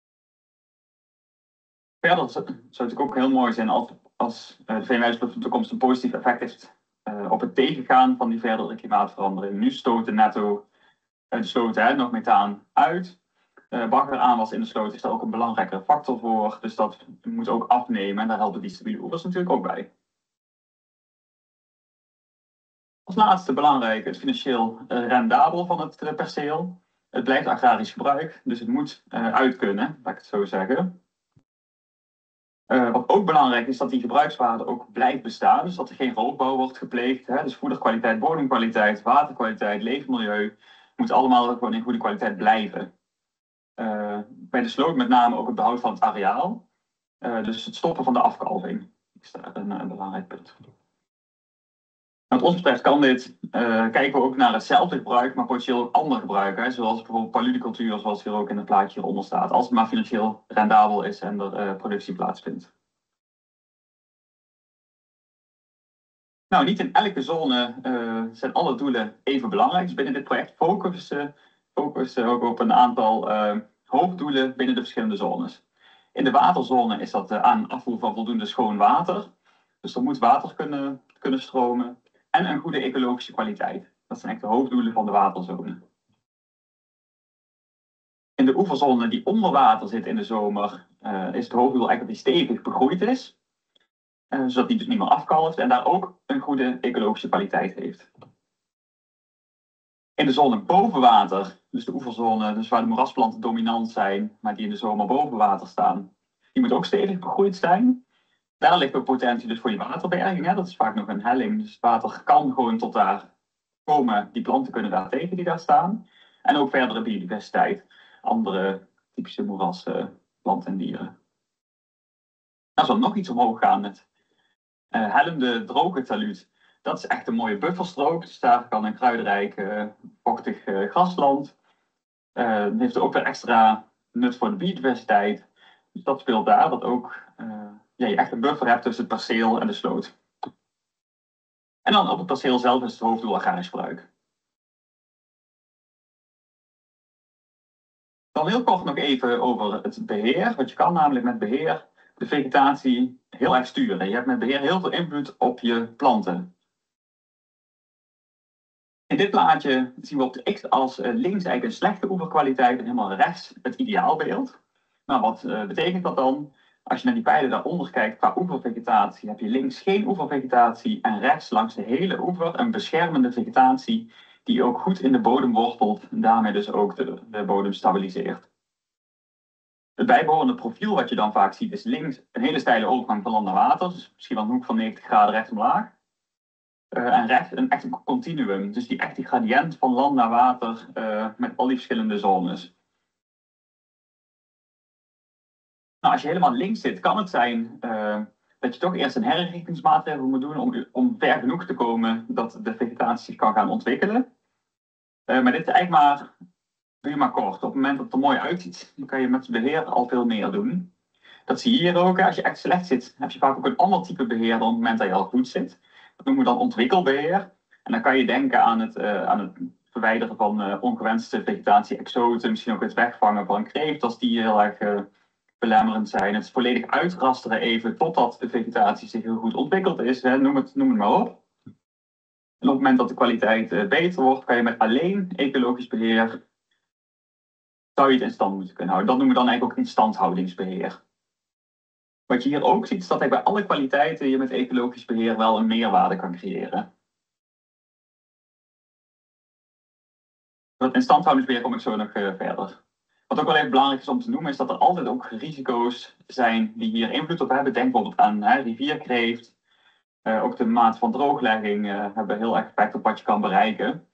Speaker 3: Verder zou het natuurlijk ook heel mooi zijn als de veenweidesloot van de toekomst een positief effect heeft op het tegengaan van die verdere klimaatverandering. Nu stoten netto de sloten nog methaan uit. Baggeraanwas in de sloot is daar ook een belangrijke factor voor. Dus dat moet ook afnemen en daar helpen die stabiele oevers natuurlijk ook bij. Als laatste belangrijk het financieel rendabel van het perceel. Het blijft agrarisch gebruik, dus het moet uit kunnen, laat ik het zo zeggen. Wat ook belangrijk is dat die gebruikswaarde ook blijft bestaan. Dus dat er geen roofbouw wordt gepleegd. Dus voederkwaliteit, bodemkwaliteit, waterkwaliteit, leefmilieu moet allemaal gewoon in goede kwaliteit blijven. Bij de sloot met name ook het behoud van het areaal. Dus het stoppen van de afkalving is daar een belangrijk punt. Wat ons betreft kan dit, kijken we ook naar hetzelfde gebruik, maar potentieel ook ander gebruik. Zoals bijvoorbeeld paludicultuur, zoals hier ook in het plaatje hieronder staat. Als het maar financieel rendabel is en er productie plaatsvindt. Nou, niet in elke zone zijn alle doelen even belangrijk. Dus binnen dit project focussen ook op een aantal hoofddoelen binnen de verschillende zones. In de waterzone is dat aan afvoer van voldoende schoon water. Dus er moet water kunnen stromen. En een goede ecologische kwaliteit. Dat zijn echt de hoofddoelen van de waterzone. In de oeverzone die onder water zit in de zomer, is het hoofddoel eigenlijk dat die stevig begroeid is. Zodat die dus niet meer afkalft en daar ook een goede ecologische kwaliteit heeft. In de zone boven water, dus de oeverzone, dus waar de moerasplanten dominant zijn, maar die in de zomer boven water staan, die moet ook stevig begroeid zijn. Daar ligt ook potentie dus voor je waterberging. Hè? Dat is vaak nog een helling, dus het water kan gewoon tot daar komen. Die planten kunnen daar tegen die daar staan. En ook verdere biodiversiteit, andere typische moerassen, planten en dieren. Dan zal nog iets omhoog gaan met hellende droge taluut. Dat is echt een mooie bufferstrook. Dus daar kan een kruidrijk, vochtig grasland. Het heeft ook weer extra nut voor de biodiversiteit. Dus dat speelt daar, dat ook je echt een buffer hebt tussen het perceel en de sloot. En dan op het perceel zelf is het hoofddoel agrarisch gebruik. Dan heel kort nog even over het beheer. Want je kan namelijk met beheer de vegetatie heel erg sturen. Je hebt met beheer heel veel invloed op je planten. In dit plaatje zien we op de x-as links eigenlijk een slechte oeverkwaliteit en helemaal rechts het ideaalbeeld. Nou, wat betekent dat dan? Als je naar die pijlen daaronder kijkt qua oevervegetatie, heb je links geen oevervegetatie en rechts langs de hele oever een beschermende vegetatie die ook goed in de bodem wortelt en daarmee dus ook de bodem stabiliseert. Het bijbehorende profiel wat je dan vaak ziet is links een hele steile overgang van land naar water, dus misschien wel een hoek van 90 graden rechts omlaag. En rechts echt een continuum, dus echt die gradient van land naar water met al die verschillende zones. Nou, als je helemaal links zit, kan het zijn dat je toch eerst een herrichtingsmaatregel moet doen om ver genoeg te komen dat de vegetatie zich kan gaan ontwikkelen. Maar dit is eigenlijk doe je maar kort. Op het moment dat het er mooi uitziet, dan kan je met het beheer al veel meer doen. Dat zie je hier ook. Als je echt slecht zit, heb je vaak ook een ander type beheer dan op het moment dat je al goed zit. Dat noemen we dan ontwikkelbeheer. En dan kan je denken aan het verwijderen van ongewenste vegetatie, exoten, misschien ook het wegvangen van kreeft als die heel erg belemmerend zijn. Het volledig uitrasteren even totdat de vegetatie zich heel goed ontwikkeld is. Hè. Noem het maar op. En op het moment dat de kwaliteit beter wordt, kan je met alleen ecologisch beheer, zou je het in stand moeten kunnen houden. Dat noemen we dan eigenlijk ook instandhoudingsbeheer. Wat je hier ook ziet, is dat bij alle kwaliteiten je met ecologisch beheer wel een meerwaarde kan creëren. Dat instandhoudingsbeheer kom ik zo nog verder. Wat ook wel even belangrijk is om te noemen, is dat er altijd ook risico's zijn die hier invloed op hebben. Denk bijvoorbeeld aan rivierkreeft. Ook de mate van drooglegging hebben heel erg effect op wat je kan bereiken.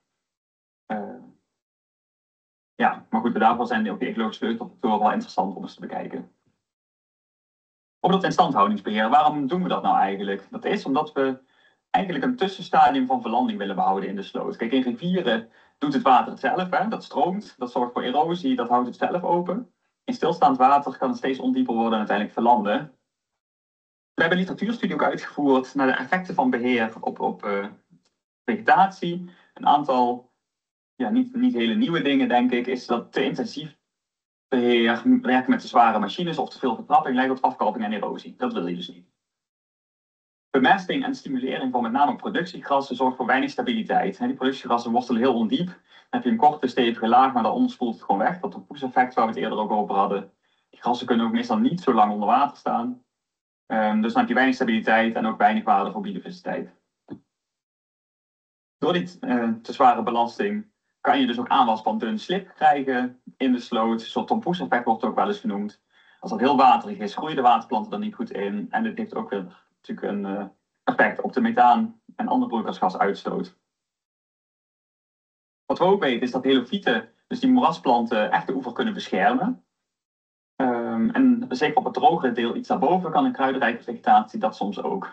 Speaker 3: Ja, maar goed, daarvoor zijn ook de ecologische sleutelfactoren wel interessant om eens te bekijken. Op dat instandhoudingsbeheer, waarom doen we dat nou eigenlijk? Dat is omdat we eigenlijk een tussenstadium van verlanding willen behouden in de sloot. Kijk, in rivieren doet het water het zelf, hè? Dat stroomt, dat zorgt voor erosie, dat houdt het zelf open. In stilstaand water kan het steeds ondieper worden en uiteindelijk verlanden. We hebben een literatuurstudie ook uitgevoerd naar de effecten van beheer op vegetatie. Een aantal, niet hele nieuwe dingen denk ik, is dat te intensief beheer, werken met te zware machines of te veel vertrapping leidt tot afkalving en erosie. Dat wil je dus niet. Bemesting en stimulering van met name productiegrassen zorgt voor weinig stabiliteit. Die productiegrassen wortelen heel ondiep. Dan heb je een korte, stevige laag, maar daaronder spoelt het gewoon weg. Dat toepoeseffect waar we het eerder ook over hadden. Die grassen kunnen ook meestal niet zo lang onder water staan. Dus dan heb je weinig stabiliteit en ook weinig waarde voor biodiversiteit. Door die te zware belasting kan je dus ook aanwas van dun slip krijgen in de sloot. Een soort tompoeseffect wordt ook wel eens genoemd. Als dat heel waterig is, groeien de waterplanten er niet goed in. En dit heeft ook weer natuurlijk een effect op de methaan en andere broeikasgasuitstoot. Wat we ook weten is dat helofieten, dus die moerasplanten, echt de oever kunnen beschermen. En zeker op het drogere deel iets daarboven kan een kruidenrijke vegetatie dat soms ook.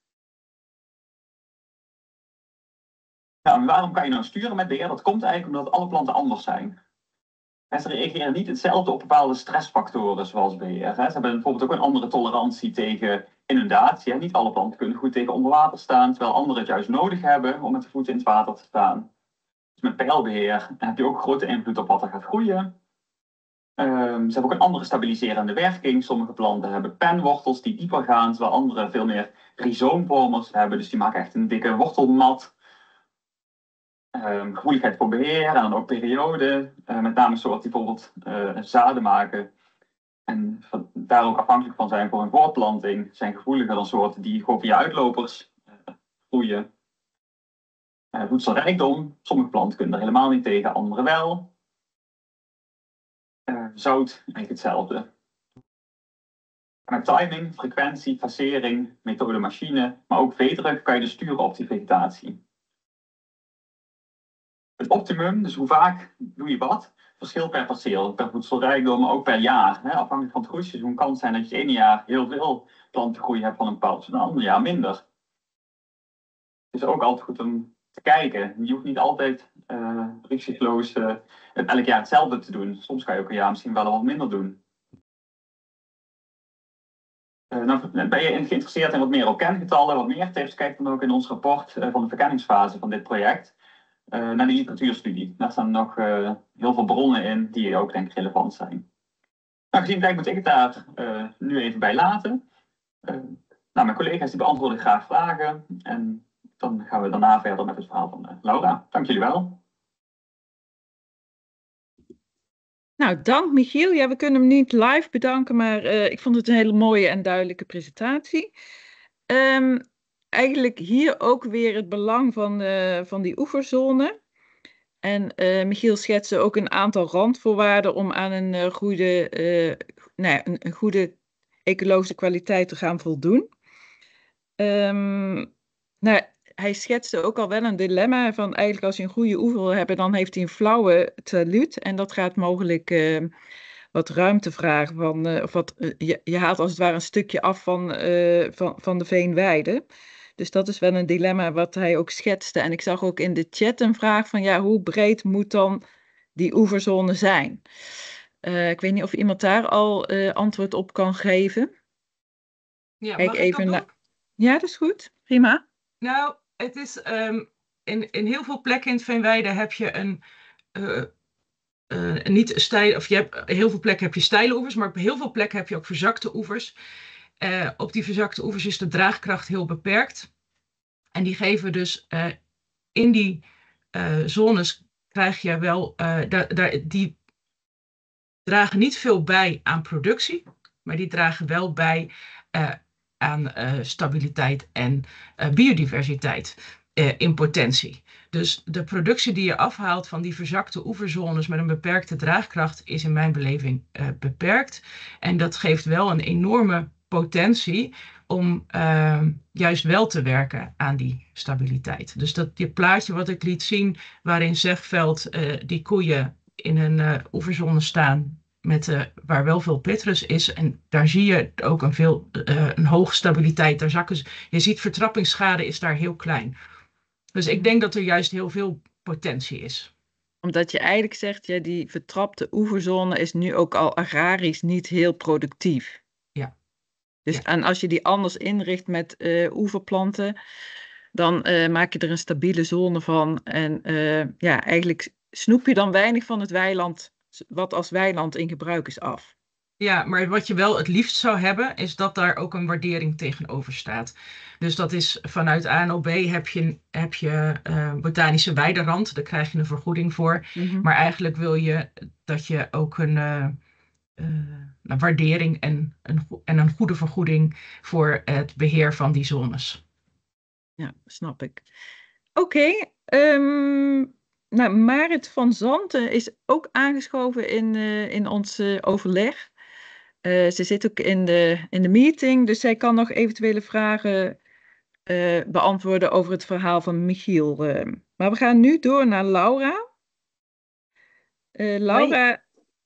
Speaker 3: Nou, en waarom kan je nou sturen met beheer? Dat komt eigenlijk omdat alle planten anders zijn. Ze reageren niet hetzelfde op bepaalde stressfactoren zoals beheer. Ze hebben bijvoorbeeld ook een andere tolerantie tegen inundatie. Niet alle planten kunnen goed tegen onder water staan, terwijl anderen het juist nodig hebben om met de voeten in het water te staan. Dus met peilbeheer heb je ook grote invloed op wat er gaat groeien. Ze hebben ook een andere stabiliserende werking. Sommige planten hebben penwortels die dieper gaan, terwijl andere veel meer rhizoomvormers hebben. Dus die maken echt een dikke wortelmat. Gevoeligheid voor beheer en dan ook periode. Met name soorten die bijvoorbeeld zaden maken. En daar ook afhankelijk van zijn voor hun voortplanting. Zijn gevoeliger dan soorten die gewoon via uitlopers groeien. Voedselrijkdom. Sommige planten kunnen er helemaal niet tegen, andere wel. Zout, eigenlijk hetzelfde. Met timing, frequentie, fasering, methode machine, maar ook veedruk kan je dus sturen op die vegetatie. Het optimum, dus hoe vaak doe je wat, verschilt per perceel, per voedselrijkdom, maar ook per jaar. Afhankelijk van het groeiseizoen kan het zijn dat je het ene jaar heel veel plantengroei hebt van een bepaald soort en het andere jaar minder. Het is ook altijd goed om te kijken. Je hoeft niet altijd rücksichtsloos elk jaar hetzelfde te doen. Soms kan je ook een jaar misschien wel wat minder doen. Nou, ben je geïnteresseerd in wat meer op kengetallen, wat meer tips? Kijk dan ook in ons rapport van de verkenningsfase van dit project naar de literatuurstudie. Daar staan nog heel veel bronnen in die ook denk ik relevant zijn. Nou, gezien tijd moet ik het daar nu even bij laten. Mijn collega's die beantwoorden graag vragen en dan gaan we daarna verder met het verhaal van Laura. Dank jullie wel.
Speaker 1: Nou, dank Michiel. Ja, we kunnen hem niet live bedanken, maar ik vond het een hele mooie en duidelijke presentatie. Eigenlijk hier ook weer het belang van die oeverzone. En Michiel schetste ook een aantal randvoorwaarden om aan een goede ecologische kwaliteit te gaan voldoen. Hij schetste ook al wel een dilemma van eigenlijk als je een goede oever wil hebben, dan heeft hij een flauwe talud. En dat gaat mogelijk wat ruimte vragen. Je haalt als het ware een stukje af van de veenweide. Dus dat is wel een dilemma wat hij ook schetste. En ik zag ook in de chat een vraag van hoe breed moet dan die oeverzone zijn? Ik weet niet of iemand daar al antwoord op kan geven.
Speaker 2: Ja, mag ik dat doen?
Speaker 1: Ja, dat is goed. Prima.
Speaker 2: Nou, het is in heel veel plekken in het veenweide heb je niet steil, of je hebt heel veel plekken heb je steile oevers, maar op heel veel plekken heb je ook verzakte oevers. Op die verzakte oevers is de draagkracht heel beperkt. En die geven dus in die zones krijg je wel, die dragen niet veel bij aan productie, maar die dragen wel bij aan stabiliteit en biodiversiteit in potentie. Dus de productie die je afhaalt van die verzakte oeverzones met een beperkte draagkracht is in mijn beleving beperkt. En dat geeft wel een enorme potentie om juist wel te werken aan die stabiliteit. Dus die plaatje wat ik liet zien, waarin Zegveld die koeien in een oeverzone staan waar wel veel pitrus is. En daar zie je ook een hoge stabiliteit. Je ziet vertrappingsschade is daar heel klein. Dus ik denk dat er juist heel veel potentie is.
Speaker 1: Omdat je eigenlijk zegt, die vertrapte oeverzone is nu ook al agrarisch niet heel productief.
Speaker 2: Ja.
Speaker 1: Dus en als je die anders inricht met oeverplanten, dan maak je er een stabiele zone van. En eigenlijk snoep je dan weinig van het weiland, wat als weiland in gebruik is, af.
Speaker 2: Ja, maar wat je wel het liefst zou hebben, is dat daar ook een waardering tegenover staat. Dus dat is vanuit ANO-B heb je botanische weiderand, daar krijg je een vergoeding voor. Mm-hmm. Maar eigenlijk wil je dat je ook een waardering en een goede vergoeding voor het beheer van die zones.
Speaker 1: Ja, snap ik. Oké. Marit van Zanten is ook aangeschoven in ons overleg. Ze zit ook in de meeting, dus zij kan nog eventuele vragen beantwoorden over het verhaal van Michiel. Maar we gaan nu door naar Laura. Laura.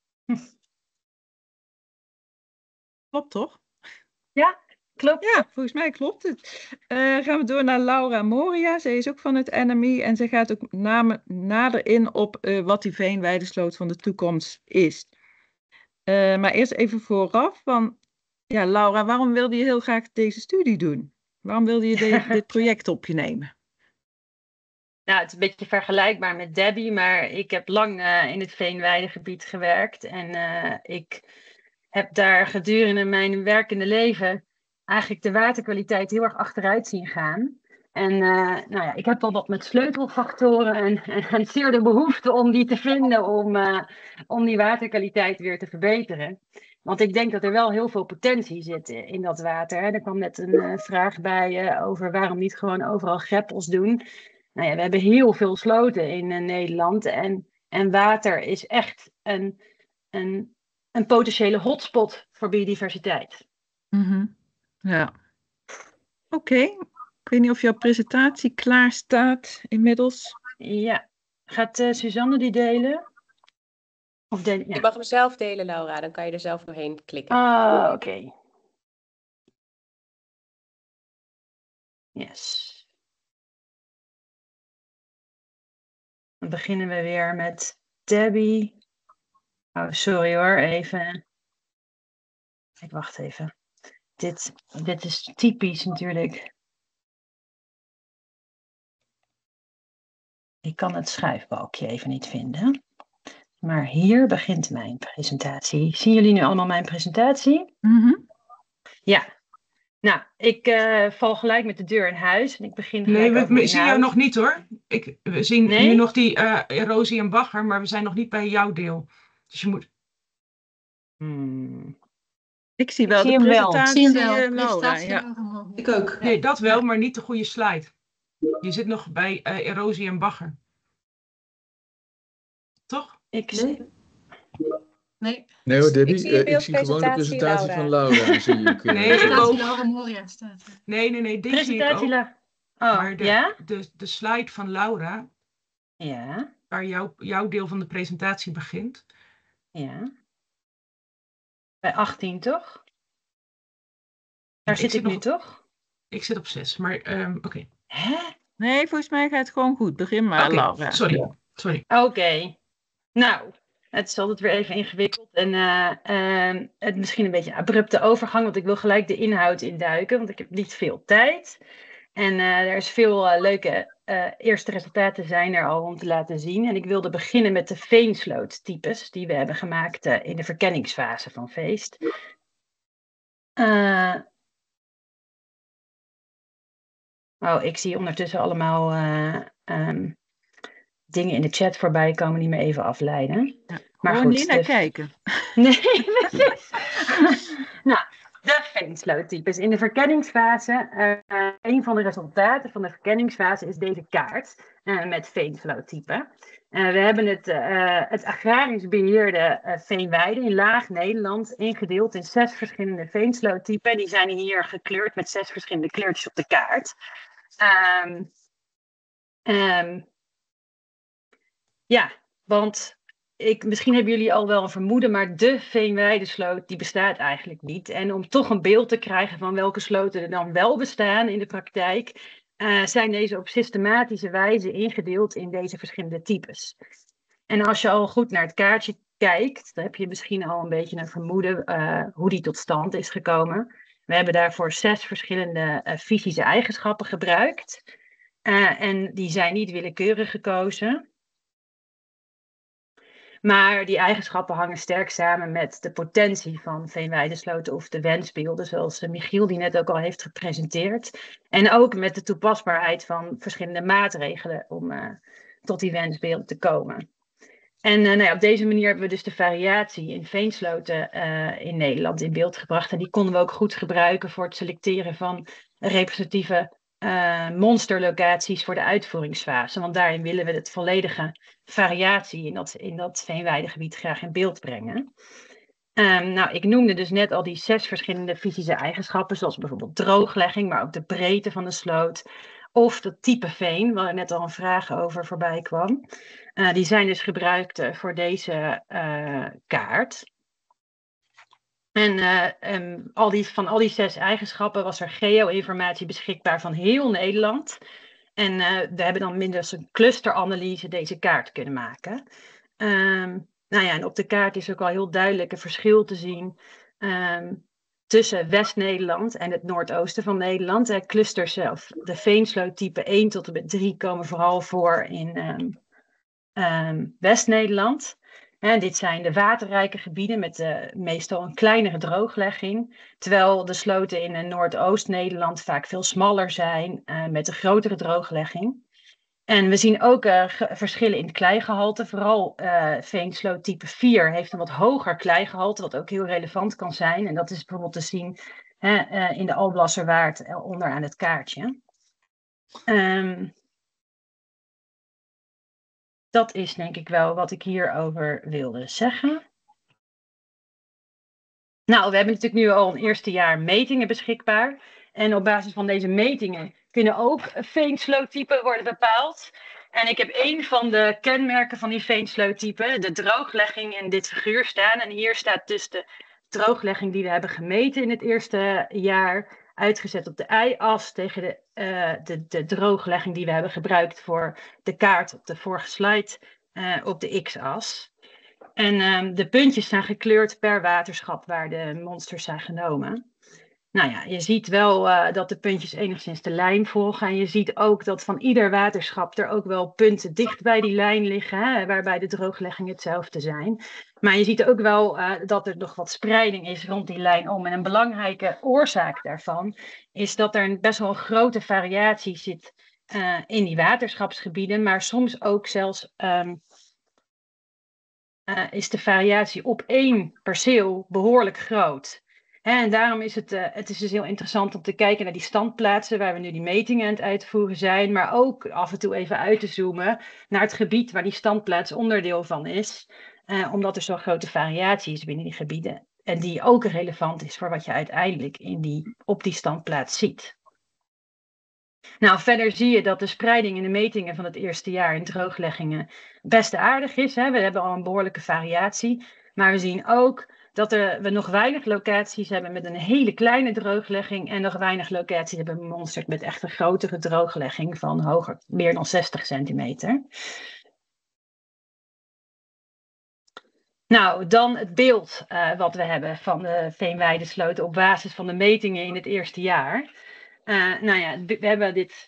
Speaker 1: Klopt toch?
Speaker 4: Ja, klopt.
Speaker 1: Ja, volgens mij klopt het. Gaan we door naar Laura Moria. Zij is ook van het NMI en zij gaat ook nader in op wat die veenweidesloot van de toekomst is. Maar eerst even vooraf van, Laura, waarom wilde je heel graag deze studie doen? Waarom wilde je dit project op je nemen?
Speaker 4: Nou, het is een beetje vergelijkbaar met Debbie, maar ik heb lang in het veenweidegebied gewerkt. En ik heb daar gedurende mijn werkende leven eigenlijk de waterkwaliteit heel erg achteruit zien gaan. En ik heb al wat met sleutelfactoren en zeer de behoefte om die te vinden om die waterkwaliteit weer te verbeteren. Want ik denk dat er wel heel veel potentie zit in dat water. Er kwam net een vraag bij over waarom niet gewoon overal greppels doen. Nou ja, we hebben heel veel sloten in Nederland. En water is echt een potentiële hotspot voor biodiversiteit.
Speaker 1: Ja. Oké. Ik weet niet of jouw presentatie klaar staat inmiddels.
Speaker 4: Ja. Gaat Suzanne die delen? Of ja.
Speaker 5: Je mag hem zelf delen, Laura. Dan kan je er zelf doorheen klikken.
Speaker 4: Oké. Yes. Dan beginnen we weer met Debbie. Oh, sorry hoor, even. Ik wacht even. Dit is typisch natuurlijk. Ik kan het schuifbalkje even niet vinden. Maar hier begint mijn presentatie. Zien jullie nu allemaal mijn presentatie? Ja. Nou, ik val gelijk met de deur in huis. En ik begin gelijk
Speaker 2: Nee,
Speaker 4: over
Speaker 2: we
Speaker 4: de
Speaker 2: zien jou
Speaker 4: inhoud.
Speaker 2: nog niet hoor. We zien
Speaker 4: Nee?
Speaker 2: nu nog die erosie en bagger, maar we zijn nog niet bij jouw deel. Dus je moet...
Speaker 1: Ik zie wel
Speaker 6: zie
Speaker 1: de
Speaker 6: hem wel.
Speaker 1: presentatie,
Speaker 6: Ik zie hem wel.
Speaker 1: Laura.
Speaker 6: Presentatie
Speaker 1: Ja.
Speaker 6: wel omhoog.
Speaker 7: Ik ook.
Speaker 2: Nee, dat wel, maar niet de goede slide. Je zit nog bij erosie en bagger. Toch?
Speaker 4: Ik
Speaker 7: Nee?
Speaker 6: Nee,
Speaker 7: Nee hoor, Debbie.
Speaker 5: Ik zie je
Speaker 7: Ik zie gewoon de
Speaker 5: beeldpresentatie,
Speaker 7: presentatie van
Speaker 5: Laura.
Speaker 7: Laura. Zie ik,
Speaker 2: Nee, ik
Speaker 6: presentatie
Speaker 2: ook.
Speaker 6: Laura Moria staat er.
Speaker 2: Nee, die zie ik
Speaker 4: presentatie.
Speaker 2: ook.
Speaker 4: Oh,
Speaker 2: Maar
Speaker 4: ja?
Speaker 2: de slide van Laura,
Speaker 4: Ja.
Speaker 2: waar jouw deel van de presentatie begint.
Speaker 4: Ja. Bij 18, toch? Daar
Speaker 2: Ik
Speaker 4: zit
Speaker 2: zit
Speaker 4: ik nu,
Speaker 2: nog-
Speaker 4: toch?
Speaker 2: Ik zit op 6, maar oké.
Speaker 4: Hè?
Speaker 1: Nee, volgens mij gaat het gewoon goed. Begin maar,
Speaker 2: Oké,
Speaker 1: Laura.
Speaker 2: sorry.
Speaker 4: Oké. Nou, het is altijd weer even ingewikkeld. En het misschien een beetje een abrupte overgang, want ik wil gelijk de inhoud induiken, want ik heb niet veel tijd. En er is veel leuke eerste resultaten zijn er al om te laten zien. En ik wilde beginnen met de veensloottypes die we hebben gemaakt in de verkenningsfase van Feest. Ik zie ondertussen allemaal dingen in de chat voorbij komen die me even afleiden.
Speaker 1: Ja,
Speaker 4: Maar
Speaker 1: gewoon
Speaker 4: goed,
Speaker 1: niet naar kijken.
Speaker 4: Nee, precies. Nou, de veensloottypes. In de verkenningsfase, een van de resultaten van de verkenningsfase is deze kaart met veensloottypen. We hebben het agrarisch beheerde veenweide in laag Nederland ingedeeld in 6 verschillende veensloottypen. Die zijn hier gekleurd met 6 verschillende kleurtjes op de kaart. Ja, want misschien hebben jullie al wel een vermoeden, maar de veenweidesloot die bestaat eigenlijk niet. En om toch een beeld te krijgen van welke sloten er dan wel bestaan in de praktijk, zijn deze op systematische wijze ingedeeld in deze verschillende types. En als je al goed naar het kaartje kijkt, dan heb je misschien al een beetje een vermoeden hoe die tot stand is gekomen. We hebben daarvoor 6 verschillende fysische eigenschappen gebruikt. En die zijn niet willekeurig gekozen. Maar die eigenschappen hangen sterk samen met de potentie van veenweidesloten of de wensbeelden, zoals Michiel die net ook al heeft gepresenteerd. En ook met de toepasbaarheid van verschillende maatregelen om tot die wensbeelden te komen. En op deze manier hebben we dus de variatie in veensloten in Nederland in beeld gebracht. En die konden we ook goed gebruiken voor het selecteren van representatieve monsterlocaties voor de uitvoeringsfase. Want daarin willen we het volledige variatie in dat veenweidegebied graag in beeld brengen. Ik noemde dus net al die 6 verschillende fysische eigenschappen, zoals bijvoorbeeld drooglegging, maar ook de breedte van de sloot. Of dat type veen, waar net al een vraag over voorbij kwam. Die zijn dus gebruikt voor deze kaart. En van al die 6 eigenschappen was er geo-informatie beschikbaar van heel Nederland. En we hebben dan middels een clusteranalyse deze kaart kunnen maken. En op de kaart is ook al heel duidelijk een verschil te zien tussen West-Nederland en het noordoosten van Nederland. Clusters zelf, de veensloottype 1 tot en met 3 komen vooral voor in West-Nederland. Dit zijn de waterrijke gebieden met meestal een kleinere drooglegging. Terwijl de sloten in Noordoost-Nederland vaak veel smaller zijn met een grotere drooglegging. En we zien ook verschillen in het kleigehalte. Vooral veensloot type 4 heeft een wat hoger kleigehalte, wat ook heel relevant kan zijn. En dat is bijvoorbeeld te zien in de Alblasserwaard onderaan het kaartje. dat is denk ik wel wat ik hierover wilde zeggen. Nou, we hebben natuurlijk nu al een eerste jaar metingen beschikbaar. En op basis van deze metingen kunnen ook veenslootypen worden bepaald. En ik heb één van de kenmerken van die veenslootypen, de drooglegging, in dit figuur staan. En hier staat dus de drooglegging die we hebben gemeten in het eerste jaar, uitgezet op de y-as tegen de drooglegging die we hebben gebruikt voor de kaart op de vorige slide op de x-as. En de puntjes zijn gekleurd per waterschap waar de monsters zijn genomen. Nou ja, je ziet wel dat de puntjes enigszins de lijn volgen. En je ziet ook dat van ieder waterschap er ook wel punten dicht bij die lijn liggen, hè, waarbij de droogleggingen hetzelfde zijn. Maar je ziet ook wel dat er nog wat spreiding is rond die lijn om. En een belangrijke oorzaak daarvan is dat er best wel een grote variatie zit in die waterschapsgebieden. Maar soms ook zelfs is de variatie op één perceel behoorlijk groot. En daarom is het is dus heel interessant om te kijken naar die standplaatsen waar we nu die metingen aan het uitvoeren zijn, maar ook af en toe even uit te zoomen naar het gebied waar die standplaats onderdeel van is, omdat er zo'n grote variatie is binnen die gebieden en die ook relevant is voor wat je uiteindelijk op die standplaats ziet. Nou, verder zie je dat de spreiding in de metingen van het eerste jaar in droogleggingen best aardig is. Hè? We hebben al een behoorlijke variatie. Maar we zien ook dat we nog weinig locaties hebben met een hele kleine drooglegging. En nog weinig locaties hebben bemonsterd met echt een grotere drooglegging van hoger, meer dan 60 centimeter. Nou, dan het beeld wat we hebben van de veenweidesloten op basis van de metingen in het eerste jaar. Nou ja, we hebben dit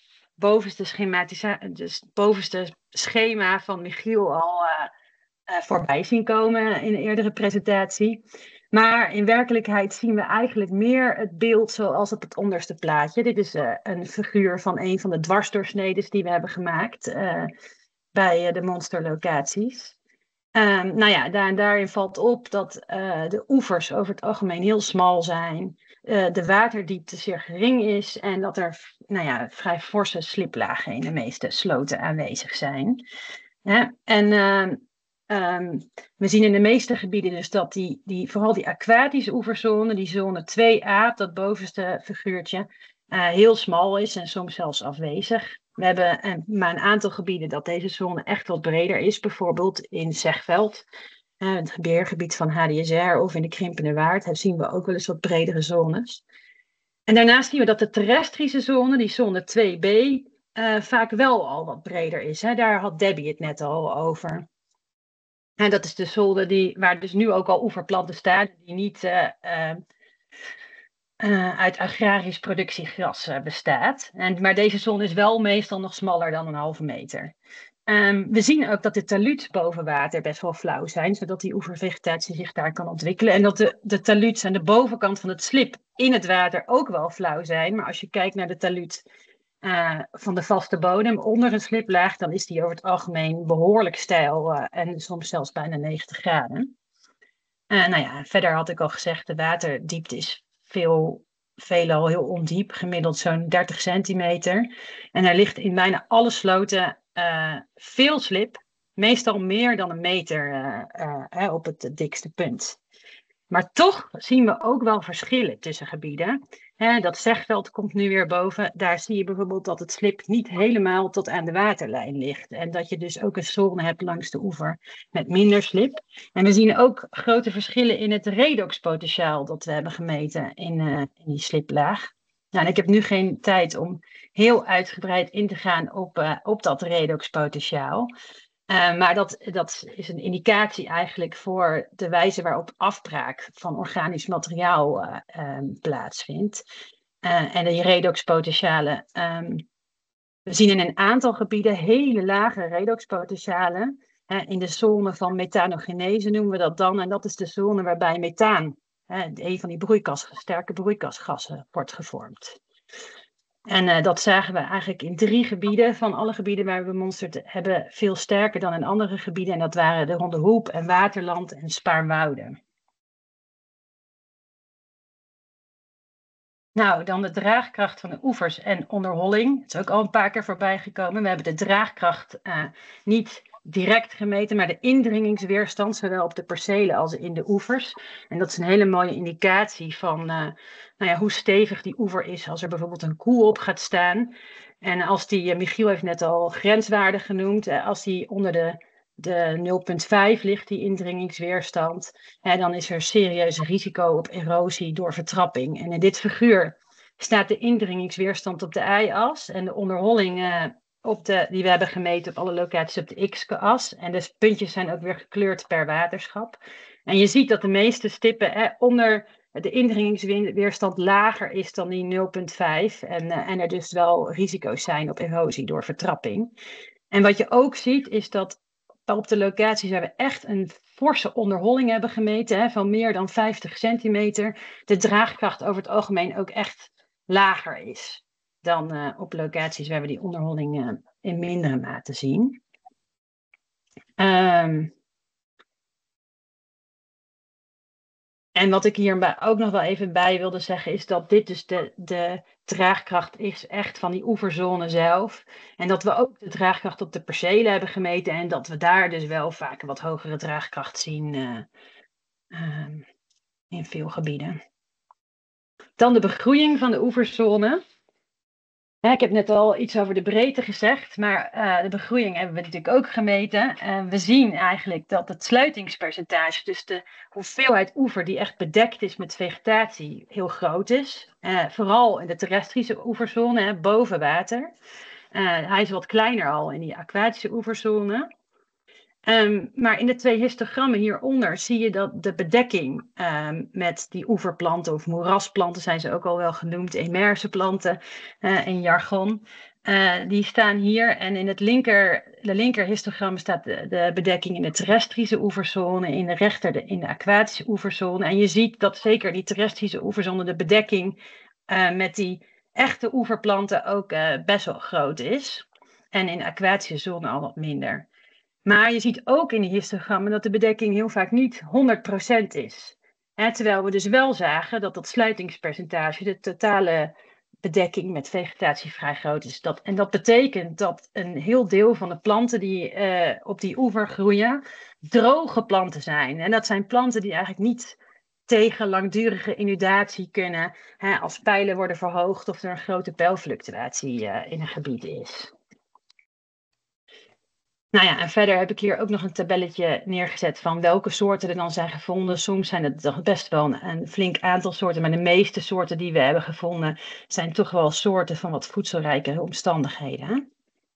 Speaker 4: bovenste schema van Michiel al voorbij zien komen in een eerdere presentatie. Maar in werkelijkheid zien we eigenlijk meer het beeld zoals op het onderste plaatje. Dit is een figuur van een van de dwarsdoorsnedes die we hebben gemaakt bij de monsterlocaties. Nou ja, daarin valt op dat de oevers over het algemeen heel smal zijn. De waterdiepte zeer gering is en dat er vrij forse sliplagen in de meeste sloten aanwezig zijn. En we zien in de meeste gebieden dus dat vooral die aquatische oeverzone, die zone 2a, dat bovenste figuurtje, heel smal is en soms zelfs afwezig. We hebben maar een aantal gebieden dat deze zone echt wat breder is. Bijvoorbeeld in Zegveld, het beheergebied van HDSR of in de Krimpende Waard, zien we ook wel eens wat bredere zones. En daarnaast zien we dat de terrestrische zone, die zone 2b, vaak wel al wat breder is. Daar had Debbie het net al over. En dat is de zone waar dus nu ook al oeverplanten staan, die niet uit agrarisch productiegras bestaat. Maar deze zone is wel meestal nog smaller dan een halve meter. We zien ook dat de taluds boven water best wel flauw zijn, zodat die oevervegetatie zich daar kan ontwikkelen. En dat de taluds aan de bovenkant van het slip in het water ook wel flauw zijn. Maar als je kijkt naar de talud van de vaste bodem onder een sliplaag, dan is die over het algemeen behoorlijk steil en soms zelfs bijna 90 graden. Nou ja, verder had ik al gezegd, de waterdiepte is veelal heel ondiep, gemiddeld zo'n 30 centimeter. En er ligt in bijna alle sloten veel slip, meestal meer dan een meter op het dikste punt. Maar toch zien we ook wel verschillen tussen gebieden. Dat Zegveld komt nu weer boven. Daar zie je bijvoorbeeld dat het slip niet helemaal tot aan de waterlijn ligt. En dat je dus ook een zone hebt langs de oever met minder slip. En we zien ook grote verschillen in het redoxpotentiaal dat we hebben gemeten in die sliplaag. Nou, en ik heb nu geen tijd om heel uitgebreid in te gaan op dat redoxpotentiaal. Maar dat is een indicatie eigenlijk voor de wijze waarop afbraak van organisch materiaal plaatsvindt. En die redoxpotentialen. We zien in een aantal gebieden hele lage redoxpotentialen. In de zone van methanogenese noemen we dat dan. En dat is de zone waarbij methaan, een van die sterke broeikasgassen, wordt gevormd. En dat zagen we eigenlijk in 3 gebieden. Van alle gebieden waar we bemonsterd hebben, veel sterker dan in andere gebieden. En dat waren de Ronde Hoep en Waterland en Spaarnwoude. Nou, dan de draagkracht van de oevers en onderholling. Dat is ook al een paar keer voorbij gekomen. We hebben de draagkracht niet direct gemeten, maar de indringingsweerstand, zowel op de percelen als in de oevers. En dat is een hele mooie indicatie van hoe stevig die oever is als er bijvoorbeeld een koe op gaat staan. En als die, Michiel heeft net al grenswaarde genoemd, als die onder de 0,5 ligt, die indringingsweerstand, dan is er serieus risico op erosie door vertrapping. En in dit figuur staat de indringingsweerstand op de y-as en de onderholling die we hebben gemeten op alle locaties op de x-as. En de puntjes zijn ook weer gekleurd per waterschap. En je ziet dat de meeste stippen onder de indringingsweerstand lager is dan die 0,5. En er dus wel risico's zijn op erosie door vertrapping. En wat je ook ziet is dat op de locaties waar we echt een forse onderholling hebben gemeten, van meer dan 50 centimeter, de draagkracht over het algemeen ook echt lager is dan op locaties waar we die onderholling in mindere mate zien. En wat ik hier ook nog wel even bij wilde zeggen is dat dit dus de draagkracht is echt van die oeverzone zelf. En dat we ook de draagkracht op de percelen hebben gemeten en dat we daar dus wel vaak een wat hogere draagkracht zien in veel gebieden. Dan de begroeiing van de oeverzone. Ik heb net al iets over de breedte gezegd, maar de begroeiing hebben we natuurlijk ook gemeten. We zien eigenlijk dat het sluitingspercentage, dus de hoeveelheid oever die echt bedekt is met vegetatie, heel groot is. Vooral in de terrestrische oeverzone, boven water. Hij is wat kleiner al in die aquatische oeverzone. Maar in de 2 histogrammen hieronder zie je dat de bedekking met die oeverplanten of moerasplanten zijn ze ook al wel genoemd, emerse planten in jargon, die staan hier. En in de linker histogram staat de bedekking in de terrestrische oeverzone, in de rechter in de aquatische oeverzone. En je ziet dat zeker die terrestrische oeverzone de bedekking met die echte oeverplanten ook best wel groot is. En in de aquatische zone al wat minder. Maar je ziet ook in die histogrammen dat de bedekking heel vaak niet 100% is. Terwijl we dus wel zagen dat dat sluitingspercentage, de totale bedekking met vegetatie vrij groot is. En dat betekent dat een heel deel van de planten die op die oever groeien, droge planten zijn. En dat zijn planten die eigenlijk niet tegen langdurige inundatie kunnen, als pijlen worden verhoogd of er een grote peilfluctuatie in een gebied is. Nou ja, en verder heb ik hier ook nog een tabelletje neergezet van welke soorten er dan zijn gevonden. Soms zijn het best wel een flink aantal soorten, maar de meeste soorten die we hebben gevonden zijn toch wel soorten van wat voedselrijke omstandigheden.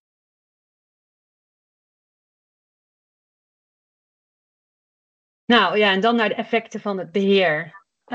Speaker 4: Nou ja, en dan naar de effecten van het beheer.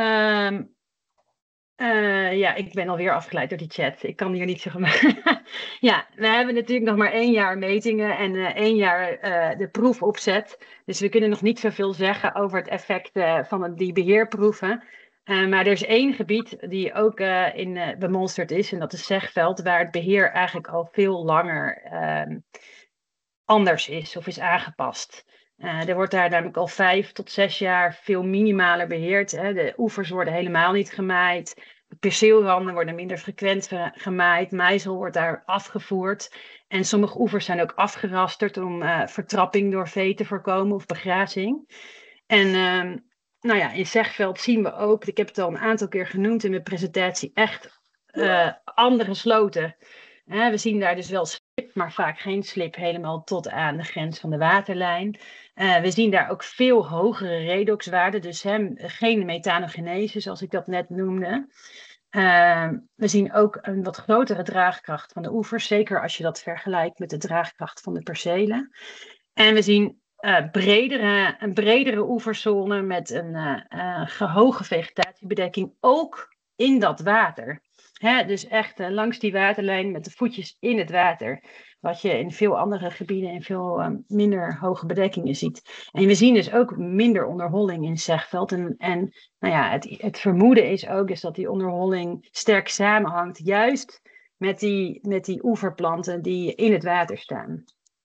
Speaker 4: Ja, ik ben alweer afgeleid door die chat. Ik kan hier niet zo gemaakt. Ja, we hebben natuurlijk nog maar 1 jaar metingen en 1 jaar de proefopzet. Dus we kunnen nog niet zoveel zeggen over het effect van die beheerproeven. Maar er is 1 gebied die ook bemonsterd is en dat is Zegveld, waar het beheer eigenlijk al veel langer anders is of is aangepast. Er wordt daar namelijk al 5 tot 6 jaar veel minimaler beheerd. De oevers worden helemaal niet gemaaid. De perceelranden worden minder frequent gemaaid. Maïzel wordt daar afgevoerd. En sommige oevers zijn ook afgerasterd om vertrapping door vee te voorkomen of begrazing. En in Zegveld zien we ook, ik heb het al een aantal keer genoemd in mijn presentatie, echt andere sloten. We zien daar dus wel slip, maar vaak geen slip helemaal tot aan de grens van de waterlijn. We zien daar ook veel hogere redoxwaarden, dus geen methanogenese zoals ik dat net noemde. We zien ook een wat grotere draagkracht van de oevers, zeker als je dat vergelijkt met de draagkracht van de percelen. En we zien een bredere oeverzone met een hoge vegetatiebedekking, ook in dat water. Dus echt langs die waterlijn met de voetjes in het water. Wat je in veel andere gebieden in veel minder hoge bedekkingen ziet. En we zien dus ook minder onderholling in Zegveld. En het vermoeden is ook dat die onderholling sterk samenhangt. Juist met die oeverplanten die in het water staan.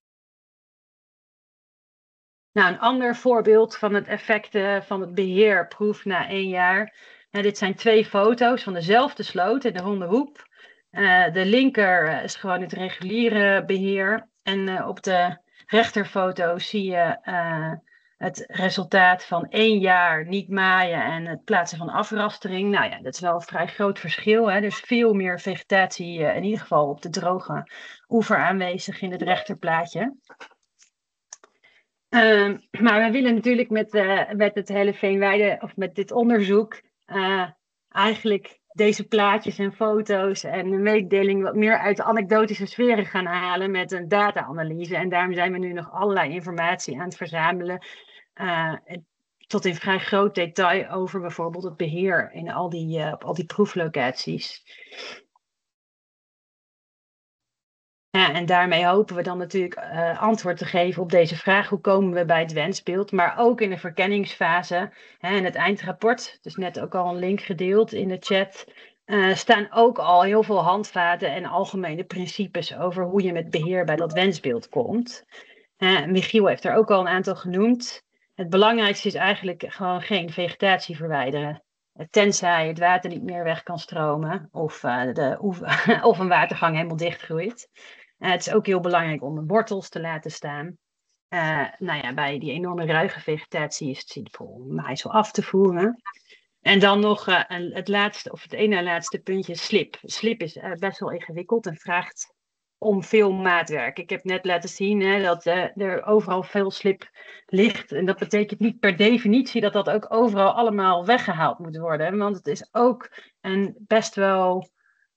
Speaker 4: Nou, een ander voorbeeld van het effect van het beheerproef na 1 jaar. Dit zijn 2 foto's van dezelfde sloot in de Ronde Hoep. De linker is gewoon het reguliere beheer. En op de rechterfoto zie je het resultaat van 1 jaar niet maaien en het plaatsen van afrastering. Nou ja, dat is wel een vrij groot verschil. Hè? Dus veel meer vegetatie, in ieder geval op de droge oever aanwezig in het rechterplaatje. Maar we willen natuurlijk met het hele veenweide, of met dit onderzoek, eigenlijk deze plaatjes en foto's en de mededeling wat meer uit de anekdotische sferen gaan halen met een data-analyse. En daarom zijn we nu nog allerlei informatie aan het verzamelen, tot in vrij groot detail over bijvoorbeeld het beheer in op al die proeflocaties. Ja, en daarmee hopen we dan natuurlijk antwoord te geven op deze vraag: hoe komen we bij het wensbeeld? Maar ook in de verkenningsfase, in het eindrapport, dus net ook al een link gedeeld in de chat, staan ook al heel veel handvaten en algemene principes over hoe je met beheer bij dat wensbeeld komt. Michiel heeft er ook al een aantal genoemd. Het belangrijkste is eigenlijk gewoon geen vegetatie verwijderen. Tenzij het water niet meer weg kan stromen of een watergang helemaal dichtgroeit. Het is ook heel belangrijk om de wortels te laten staan. Bij die enorme ruige vegetatie is het zinvol om maaisel af te voeren. En dan nog het laatste, of het ene laatste puntje, slip. Slip is best wel ingewikkeld en vraagt om veel maatwerk. Ik heb net laten zien dat er overal veel slip ligt. En dat betekent niet per definitie dat dat ook overal allemaal weggehaald moet worden. Want het is ook een best wel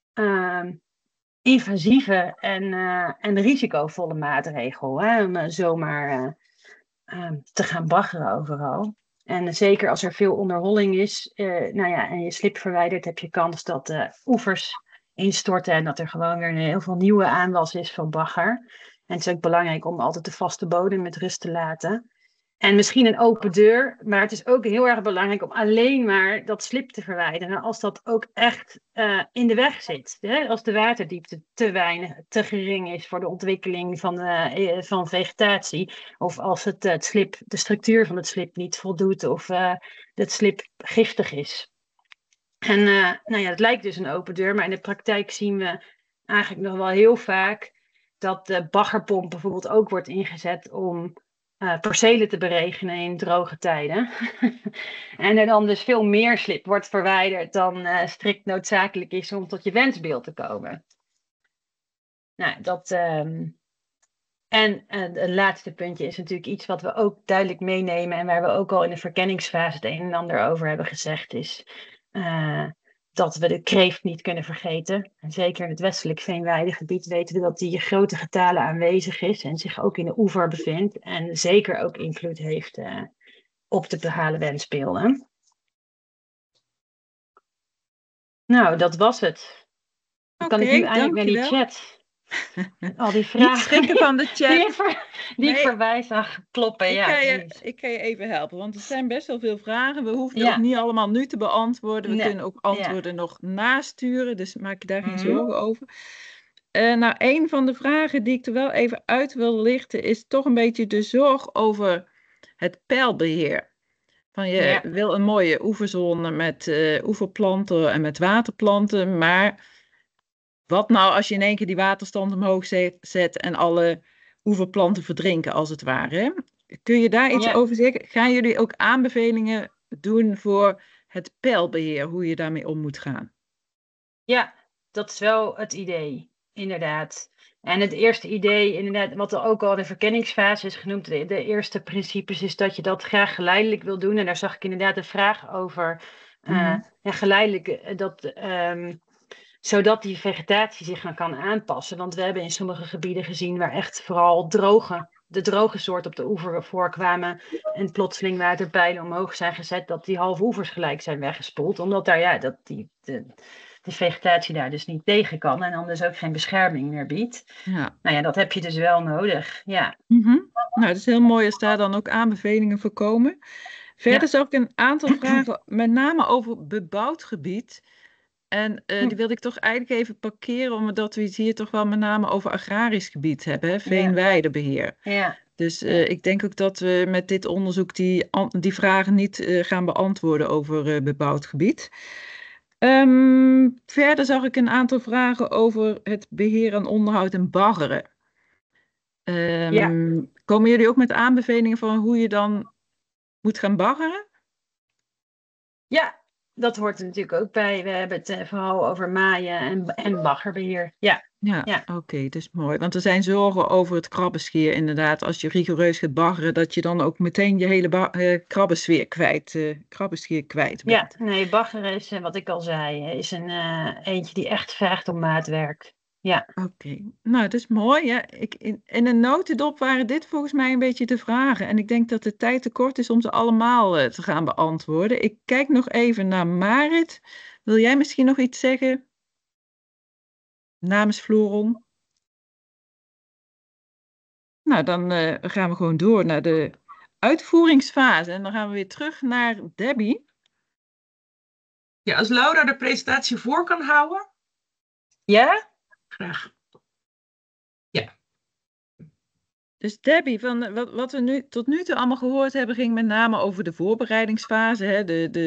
Speaker 4: invasieve en risicovolle maatregel. Om zomaar te gaan baggeren overal. En zeker als er veel onderholling is en je slip verwijdert, heb je kans dat de oevers instorten en dat er gewoon weer heel veel nieuwe aanwas is van bagger. En het is ook belangrijk om altijd de vaste bodem met rust te laten. En misschien een open deur, maar het is ook heel erg belangrijk om alleen maar dat slip te verwijderen als dat ook echt in de weg zit. Als de waterdiepte te gering is voor de ontwikkeling van vegetatie, of als de structuur van het slip niet voldoet, of het slip giftig is. En het lijkt dus een open deur, maar in de praktijk zien we eigenlijk nog wel heel vaak dat de baggerpomp bijvoorbeeld ook wordt ingezet om percelen te beregenen in droge tijden. En er dan dus veel meer slip wordt verwijderd dan strikt noodzakelijk is om tot je wensbeeld te komen. En het laatste puntje is natuurlijk iets wat we ook duidelijk meenemen en waar we ook al in de verkenningsfase het een en ander over hebben gezegd, is dat we de kreeft niet kunnen vergeten. En zeker in het westelijk veenweidegebied weten we dat die in grote getalen aanwezig is en zich ook in de oever bevindt en zeker ook invloed heeft op de behalen wensbeelden. Nou, dat was het. Dan kan ik nu eigenlijk naar die chat. Al die vragen.
Speaker 1: Niet schrikken van de chat.
Speaker 4: Die ik voorbij zag kloppen.
Speaker 1: Ik kan je even helpen, want er zijn best wel veel vragen. We hoeven ook niet allemaal nu te beantwoorden. We kunnen ook antwoorden nog nasturen, dus maak je daar geen zorgen over. Een van de vragen die ik er wel even uit wil lichten is toch een beetje de zorg over het peilbeheer. Van je wil een mooie oeverzone met oeverplanten en met waterplanten, maar wat nou als je in één keer die waterstand omhoog zet en alle oeverplanten verdrinken als het ware? Kun je daar iets over zeggen? Gaan jullie ook aanbevelingen doen voor het peilbeheer, hoe je daarmee om moet gaan?
Speaker 4: Ja, dat is wel het idee, inderdaad. En het eerste idee, inderdaad, wat er ook al in de verkenningsfase is genoemd, de eerste principes is dat je dat graag geleidelijk wil doen. En daar zag ik inderdaad een vraag over. Geleidelijk, zodat die vegetatie zich kan aanpassen. Want we hebben in sommige gebieden gezien waar echt vooral de droge soorten op de oever voorkwamen en plotseling waterpeilen omhoog zijn gezet, dat die halve oevers gelijk zijn weggespoeld. Omdat daar de vegetatie daar dus niet tegen kan en dan dus ook geen bescherming meer biedt. Ja. Dat heb je dus wel nodig. Ja.
Speaker 1: Nou, het is heel mooi als daar dan ook aanbevelingen voor komen. Verder zag ik een aantal vragen, met name over bebouwd gebied. En die wilde ik toch eigenlijk even parkeren, omdat we het hier toch wel met name over agrarisch gebied hebben, veenweidebeheer.
Speaker 4: Ja.
Speaker 1: Dus ik denk ook dat we met dit onderzoek die vragen niet gaan beantwoorden over bebouwd gebied. Verder zag ik een aantal vragen over het beheer en onderhoud en baggeren. Komen jullie ook met aanbevelingen van hoe je dan moet gaan baggeren?
Speaker 4: Ja, dat hoort er natuurlijk ook bij. We hebben het vooral over maaien en baggerbeheer. Ja.
Speaker 1: Ja. Oké, dus mooi. Want er zijn zorgen over het krabbenschier inderdaad. Als je rigoureus gaat baggeren, dat je dan ook meteen je hele krabbenschier kwijt bent.
Speaker 4: Ja, nee, baggeren is, wat ik al zei, is eentje die echt vraagt om maatwerk. Ja.
Speaker 1: Oké, nou dat is mooi. Ja. In een notendop waren dit volgens mij een beetje de vragen. En ik denk dat de tijd te kort is om ze allemaal te gaan beantwoorden. Ik kijk nog even naar Marit. Wil jij misschien nog iets zeggen? Namens Floron? Nou, dan gaan we gewoon door naar de uitvoeringsfase. En dan gaan we weer terug naar Debbie.
Speaker 2: Ja, als Laura de presentatie voor kan houden.
Speaker 4: Ja?
Speaker 2: Graag. Ja.
Speaker 1: Dus Debbie, van wat we nu tot nu toe allemaal gehoord hebben, ging met name over de voorbereidingsfase. Hè?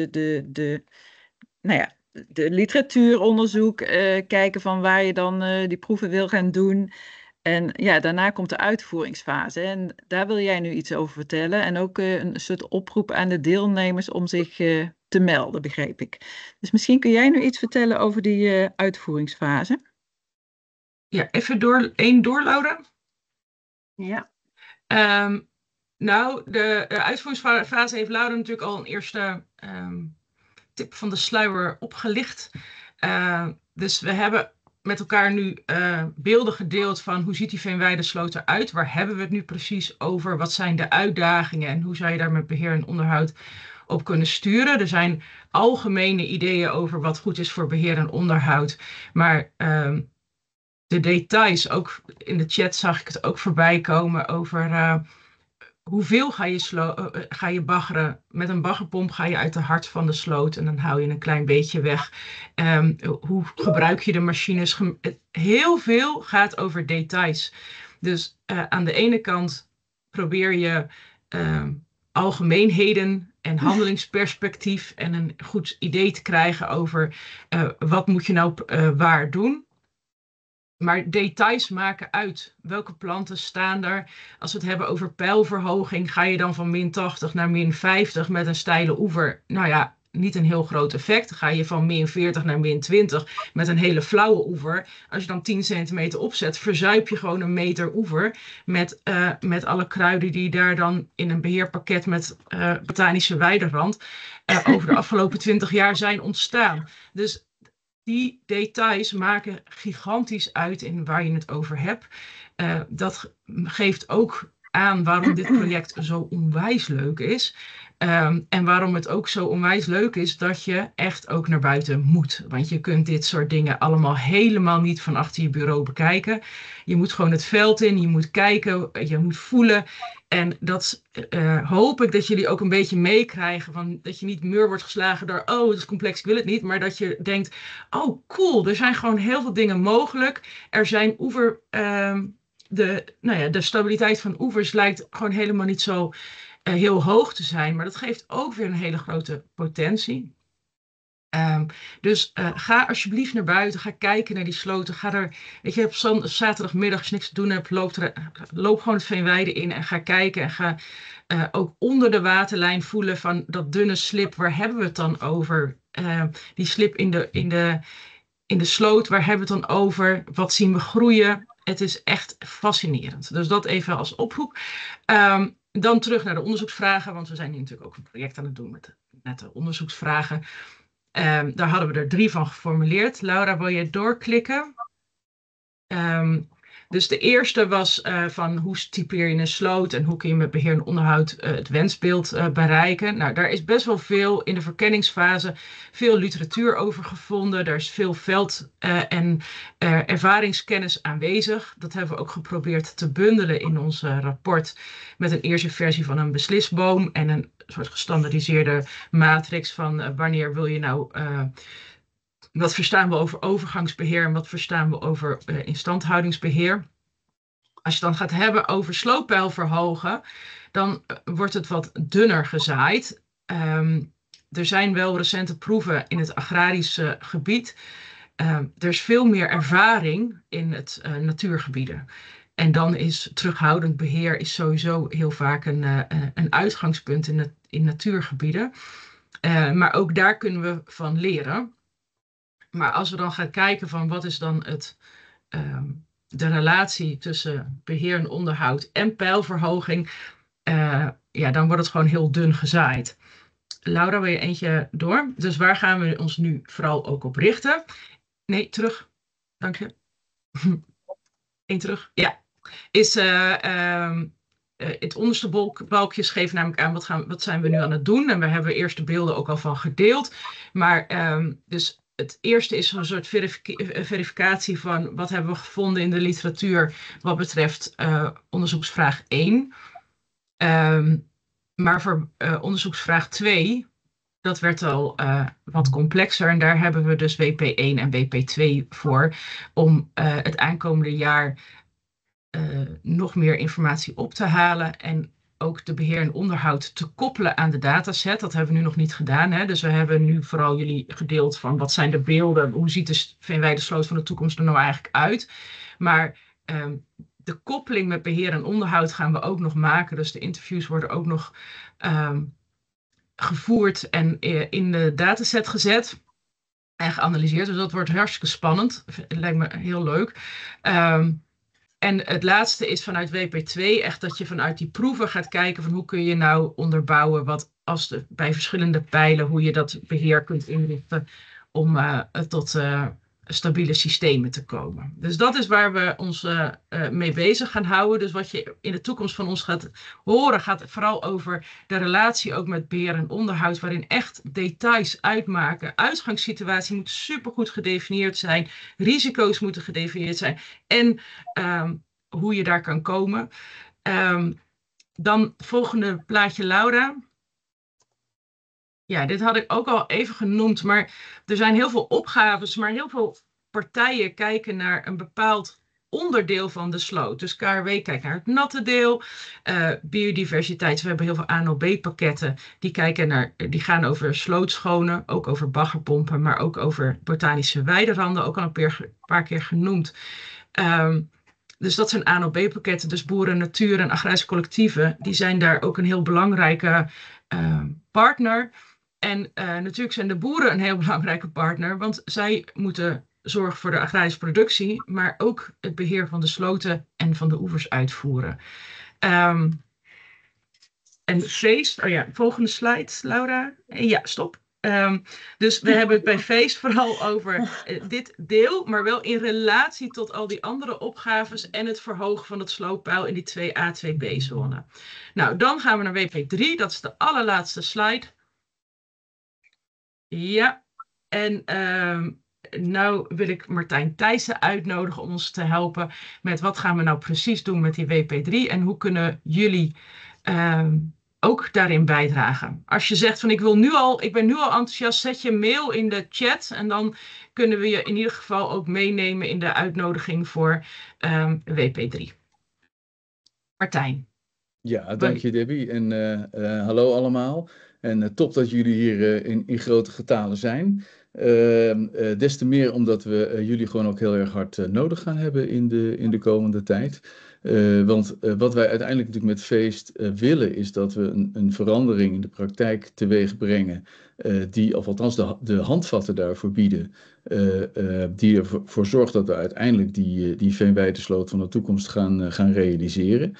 Speaker 1: De literatuuronderzoek, kijken van waar je dan die proeven wil gaan doen. En ja, daarna komt de uitvoeringsfase. En daar wil jij nu iets over vertellen. En ook een soort oproep aan de deelnemers om zich te melden, begreep ik. Dus misschien kun jij nu iets vertellen over die uitvoeringsfase.
Speaker 2: Ja, even door, Laura.
Speaker 4: Ja.
Speaker 2: Nou, de uitvoeringsfase heeft Laura natuurlijk al een eerste tip van de sluier opgelicht. Dus we hebben met elkaar nu beelden gedeeld van hoe ziet die Veenweidesloot eruit? Waar hebben we het nu precies over? Wat zijn de uitdagingen en hoe zou je daar met beheer en onderhoud op kunnen sturen? Er zijn algemene ideeën over wat goed is voor beheer en onderhoud. Maar de details, ook in de chat zag ik het ook voorbij komen over hoeveel ga je baggeren. Met een baggerpomp ga je uit de hart van de sloot en dan hou je een klein beetje weg. Hoe gebruik je de machines? Heel veel gaat over details. Dus aan de ene kant probeer je algemeenheden en handelingsperspectief en een goed idee te krijgen over wat moet je nou waar doen. Maar details maken uit. Welke planten staan er? Als we het hebben over pijlverhoging, ga je dan van min 80 naar min 50 met een steile oever? Nou ja, niet een heel groot effect. Dan ga je van min 40 naar min 20 met een hele flauwe oever. Als je dan 10 centimeter opzet, verzuip je gewoon een meter oever met alle kruiden die daar dan in een beheerpakket met botanische weiderand over de afgelopen 20 jaar zijn ontstaan. Dus die details maken gigantisch uit in waar je het over hebt. Dat geeft ook aan waarom dit project zo onwijs leuk is. En waarom het ook zo onwijs leuk is dat je echt ook naar buiten moet. Want je kunt dit soort dingen allemaal helemaal niet van achter je bureau bekijken. Je moet gewoon het veld in, je moet kijken, je moet voelen. En dat hoop ik dat jullie ook een beetje meekrijgen. Van dat je niet muur wordt geslagen door, oh, het is complex, ik wil het niet. Maar dat je denkt, oh, cool, er zijn gewoon heel veel dingen mogelijk. Er zijn de stabiliteit van oevers lijkt gewoon helemaal niet zo heel hoog te zijn. Maar dat geeft ook weer een hele grote potentie. Dus ga alsjeblieft naar buiten, ga kijken naar die sloten. Ga er, weet je, op zaterdagmiddag als je niks te doen hebt, loop gewoon het Veenweide in en ga kijken. En ga ook onder de waterlijn voelen van dat dunne slip, waar hebben we het dan over? Die slip in de sloot, waar hebben we het dan over? Wat zien we groeien? Het is echt fascinerend. Dus dat even als oproep. Dan terug naar de onderzoeksvragen, want we zijn hier natuurlijk ook een project aan het doen met de onderzoeksvragen. Daar hadden we er 3 van geformuleerd. Laura, wil je doorklikken? Dus de eerste was van hoe typeer je een sloot en hoe kun je met beheer en onderhoud het wensbeeld bereiken. Nou, daar is best wel veel in de verkenningsfase, veel literatuur over gevonden. Er is veel veld- en ervaringskennis aanwezig. Dat hebben we ook geprobeerd te bundelen in ons rapport met een eerste versie van een beslisboom en een soort gestandaardiseerde matrix van wanneer wil je nou... Wat verstaan we over overgangsbeheer en wat verstaan we over instandhoudingsbeheer? Als je dan gaat hebben over slooppeil verhogen, dan wordt het wat dunner gezaaid. Er zijn wel recente proeven in het agrarische gebied. Er is veel meer ervaring in het natuurgebieden. En dan is terughoudend beheer is sowieso heel vaak een uitgangspunt in natuurgebieden. Maar ook daar kunnen we van leren. Maar als we dan gaan kijken van wat is dan de relatie tussen beheer en onderhoud en pijlverhoging, dan wordt het gewoon heel dun gezaaid. Laura, wil je eentje door? Dus waar gaan we ons nu vooral ook op richten? Nee, terug. Dank je. Eén terug. Ja. Is het onderste balkje geeft namelijk aan wat zijn we nu aan het doen. En we hebben eerst de beelden ook al van gedeeld. Maar dus het eerste is een soort verificatie van wat hebben we gevonden in de literatuur wat betreft onderzoeksvraag 1. Maar voor onderzoeksvraag 2, dat werd al wat complexer. En daar hebben we dus WP1 en WP2 voor om het aankomende jaar nog meer informatie op te halen en ook de beheer en onderhoud te koppelen aan de dataset. Dat hebben we nu nog niet gedaan. Hè? Dus we hebben nu vooral jullie gedeeld van wat zijn de beelden, hoe ziet de Veenweide-sloot van de toekomst er nou eigenlijk uit. Maar de koppeling met beheer en onderhoud gaan we ook nog maken. Dus de interviews worden ook nog gevoerd en in de dataset gezet en geanalyseerd. Dus dat wordt hartstikke spannend. Het lijkt me heel leuk. En het laatste is vanuit WP2 echt dat je vanuit die proeven gaat kijken van hoe kun je nou onderbouwen wat bij verschillende pijlen, hoe je dat beheer kunt inrichten om tot stabiele systemen te komen. Dus dat is waar we ons mee bezig gaan houden. Dus wat je in de toekomst van ons gaat horen gaat vooral over de relatie ook met beheer en onderhoud, waarin echt details uitmaken. Uitgangssituatie moet supergoed gedefinieerd zijn. Risico's moeten gedefinieerd zijn. En hoe je daar kan komen. Dan volgende plaatje, Laura. Ja, dit had ik ook al even genoemd, maar er zijn heel veel opgaves, maar heel veel partijen kijken naar een bepaald onderdeel van de sloot. Dus KRW kijkt naar het natte deel, biodiversiteit. We hebben heel veel A-B-pakketten die gaan over slootschonen, ook over baggerpompen, maar ook over botanische weideranden, ook al een paar keer genoemd. Dus dat zijn A-B-pakketten, dus boeren, natuur en agrarische collectieven, die zijn daar ook een heel belangrijke partner. En natuurlijk zijn de boeren een heel belangrijke partner, want zij moeten zorgen voor de agrarische productie, maar ook het beheer van de sloten en van de oevers uitvoeren. En feest, volgende slide, Laura. Ja, stop. Dus we hebben het bij feest vooral over dit deel, maar wel in relatie tot al die andere opgaves en het verhogen van het slootpeil in die 2A, 2B-zone. Nou, dan gaan we naar WP3, dat is de allerlaatste slide. Ja, en nou wil ik Martijn Thijssen uitnodigen om ons te helpen met wat gaan we nou precies doen met die WP3 en hoe kunnen jullie ook daarin bijdragen. Als je zegt van ik ben nu al enthousiast, zet je mail in de chat en dan kunnen we je in ieder geval ook meenemen in de uitnodiging voor WP3. Martijn.
Speaker 7: Ja, dank je Debbie en hallo allemaal. En top dat jullie hier in grote getalen zijn. Des te meer omdat we jullie gewoon ook heel erg hard nodig gaan hebben in de komende tijd. Want wat wij uiteindelijk natuurlijk met feest willen is dat we een verandering in de praktijk teweeg brengen. Of althans de handvatten daarvoor bieden. Die ervoor zorgt dat we uiteindelijk die Veenweide-sloot van de toekomst gaan realiseren.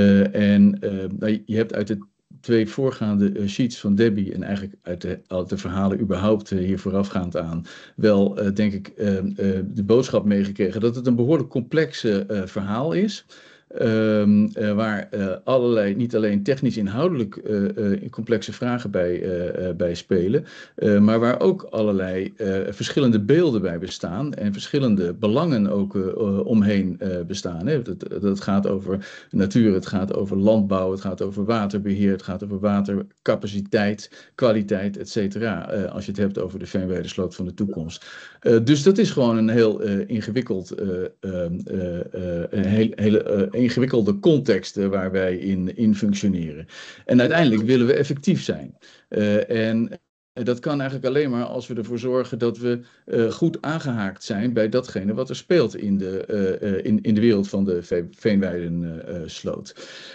Speaker 7: Je hebt uit de 2 voorgaande sheets van Debbie en eigenlijk uit de verhalen überhaupt hier voorafgaand aan wel, denk ik, de boodschap meegekregen dat het een behoorlijk complex verhaal is. Waar allerlei, niet alleen technisch inhoudelijk complexe vragen bij spelen, maar waar ook allerlei verschillende beelden bij bestaan en verschillende belangen ook omheen bestaan. Hè. Dat gaat over natuur, het gaat over landbouw, het gaat over waterbeheer, het gaat over watercapaciteit, kwaliteit, et cetera, als je het hebt over de Veenweide-sloot van de toekomst. Dus dat is gewoon een heel ingewikkelde context waar wij in functioneren. En uiteindelijk willen we effectief zijn. dat kan eigenlijk alleen maar als we ervoor zorgen dat we goed aangehaakt zijn bij datgene wat er speelt in de wereld van de veenweidensloot.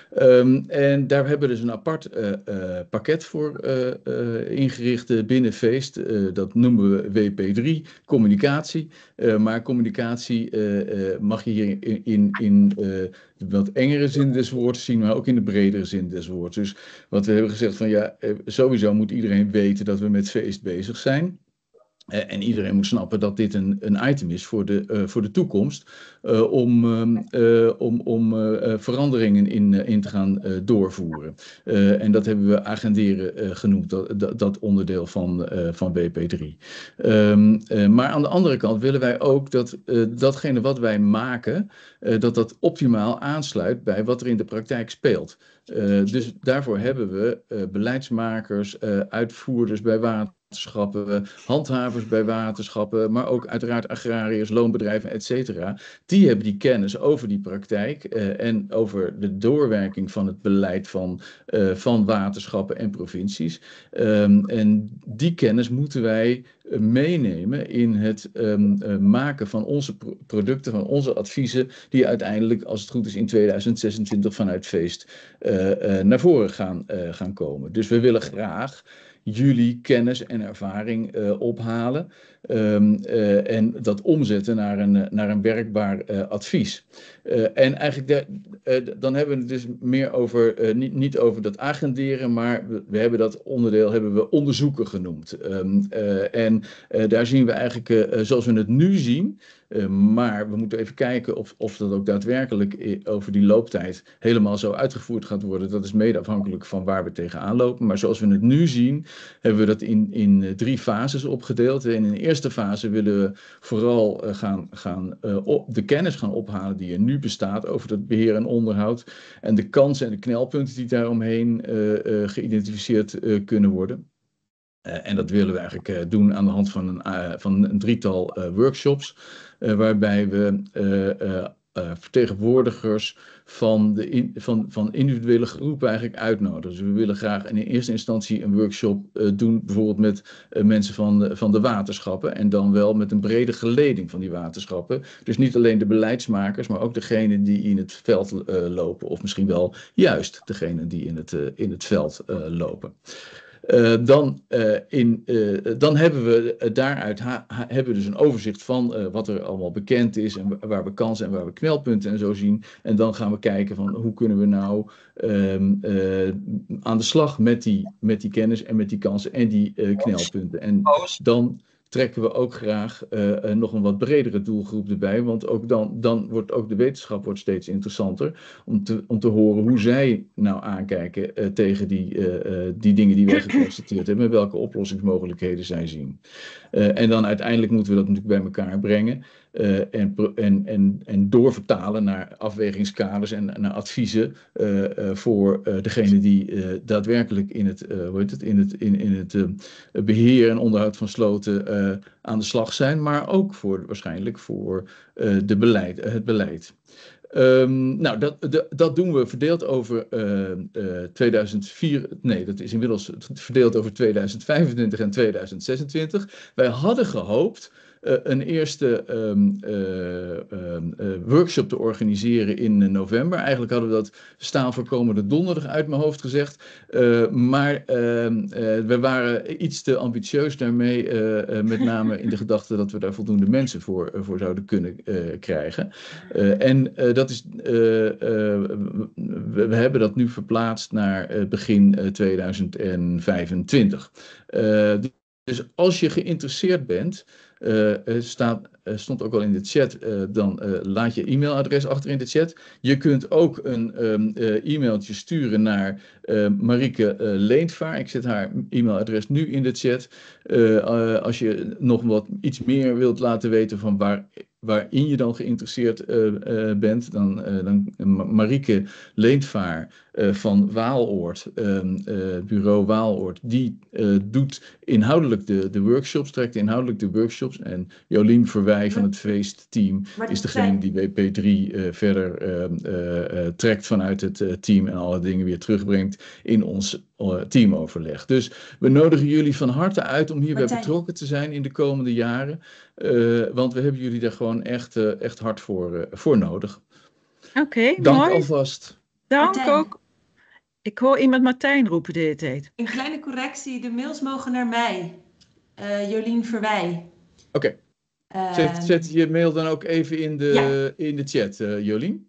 Speaker 7: En daar hebben we dus een apart pakket voor ingericht binnen Feest. Dat noemen we WP3, communicatie. Maar communicatie mag je hier in de wat engere zin des woords zien, maar ook in de bredere zin des woords. Dus wat we hebben gezegd van ja, sowieso moet iedereen weten dat we met Feest bezig zijn. En iedereen moet snappen dat dit een item is voor de toekomst om veranderingen in te gaan doorvoeren. En dat hebben we agenderen genoemd, dat onderdeel van WP3. Maar aan de andere kant willen wij ook dat datgene wat wij maken, dat optimaal aansluit bij wat er in de praktijk speelt. Dus daarvoor hebben we beleidsmakers, uitvoerders bij waterschappen, handhavers bij waterschappen, maar ook uiteraard agrariërs, loonbedrijven, et cetera. Die hebben die kennis over die praktijk en over de doorwerking van het beleid van waterschappen en provincies. En die kennis moeten wij meenemen in het maken van onze producten, van onze adviezen, die uiteindelijk, als het goed is, in 2026 vanuit Feest naar voren gaan komen. Dus we willen graag jullie kennis en ervaring ophalen en dat omzetten naar een werkbaar advies. En eigenlijk dan hebben we het dus meer over, niet over dat agenderen, maar we hebben dat onderdeel onderzoeken genoemd. En daar zien we eigenlijk, zoals we het nu zien, maar we moeten even kijken of dat ook daadwerkelijk over die looptijd helemaal zo uitgevoerd gaat worden. Dat is mede afhankelijk van waar we tegenaan lopen. Maar zoals we het nu zien, hebben we dat in 3 fases opgedeeld. En in de eerste fase willen we vooral de kennis gaan ophalen die er nu bestaat over het beheer en onderhoud. En de kansen en de knelpunten die daaromheen geïdentificeerd kunnen worden. En dat willen we eigenlijk doen aan de hand van een 3-tal workshops, waarbij we vertegenwoordigers van individuele groepen eigenlijk uitnodigen. Dus we willen graag in eerste instantie een workshop doen, bijvoorbeeld met mensen van de waterschappen, en dan wel met een brede geleding van die waterschappen. Dus niet alleen de beleidsmakers, maar ook degenen die in het veld lopen, of misschien wel juist degenen die in het veld lopen. Dan hebben we daaruit dus een overzicht van wat er allemaal bekend is en waar we kansen en waar we knelpunten en zo zien. En dan gaan we kijken van hoe kunnen we nou aan de slag met die kennis en met die kansen en die knelpunten. En dan trekken we ook graag nog een wat bredere doelgroep erbij, want ook dan wordt ook de wetenschap steeds interessanter om te horen hoe zij nou aankijken tegen die dingen die wij geconstateerd hebben en welke oplossingsmogelijkheden zij zien. En dan uiteindelijk moeten we dat natuurlijk bij elkaar brengen en doorvertalen naar afwegingskaders en naar adviezen voor degene die daadwerkelijk in het beheer en onderhoud van sloten aan de slag zijn, maar ook waarschijnlijk voor het beleid. Nou, dat doen we verdeeld over 2004. Nee, dat is inmiddels verdeeld over 2025 en 2026. Wij hadden gehoopt een eerste workshop te organiseren in november. Eigenlijk hadden we dat staan voor komende donderdag uit mijn hoofd gezegd. Maar we waren iets te ambitieus daarmee. Met name in de gedachte dat we daar voldoende mensen voor zouden kunnen krijgen. Dat is, we hebben dat nu verplaatst naar begin 2025. Dus als je geïnteresseerd bent, stond ook al in de chat, dan laat je e-mailadres achter in de chat. Je kunt ook een e-mailtje sturen naar Marieke Leentvaar. Ik zet haar e-mailadres nu in de chat. Als je nog iets meer wilt laten weten van waarin je dan geïnteresseerd bent, dan Marieke Leentvaar van Waaloord, bureau Waaloord, die doet inhoudelijk de workshops, trekt inhoudelijk de workshops. foto's. En Jolien Verwij van het feestteam
Speaker 8: Maar
Speaker 7: is degene die WP3 verder trekt vanuit het team en alle dingen weer terugbrengt in ons teamoverleg. Dus we nodigen jullie van harte uit om hierbij
Speaker 8: Martijn.
Speaker 7: betrokken te zijn in de komende jaren. Want we hebben jullie daar gewoon echt hard voor nodig.
Speaker 1: Oké,
Speaker 7: Dank
Speaker 1: mooi.
Speaker 7: alvast.
Speaker 1: Dank
Speaker 8: Martijn.
Speaker 1: ook. Ik hoor iemand Martijn roepen de hele tijd.
Speaker 8: Een kleine correctie, de mails mogen naar mij. Jolien Verwij.
Speaker 7: Oké. Zet je mail dan ook even in de chat, Jolien.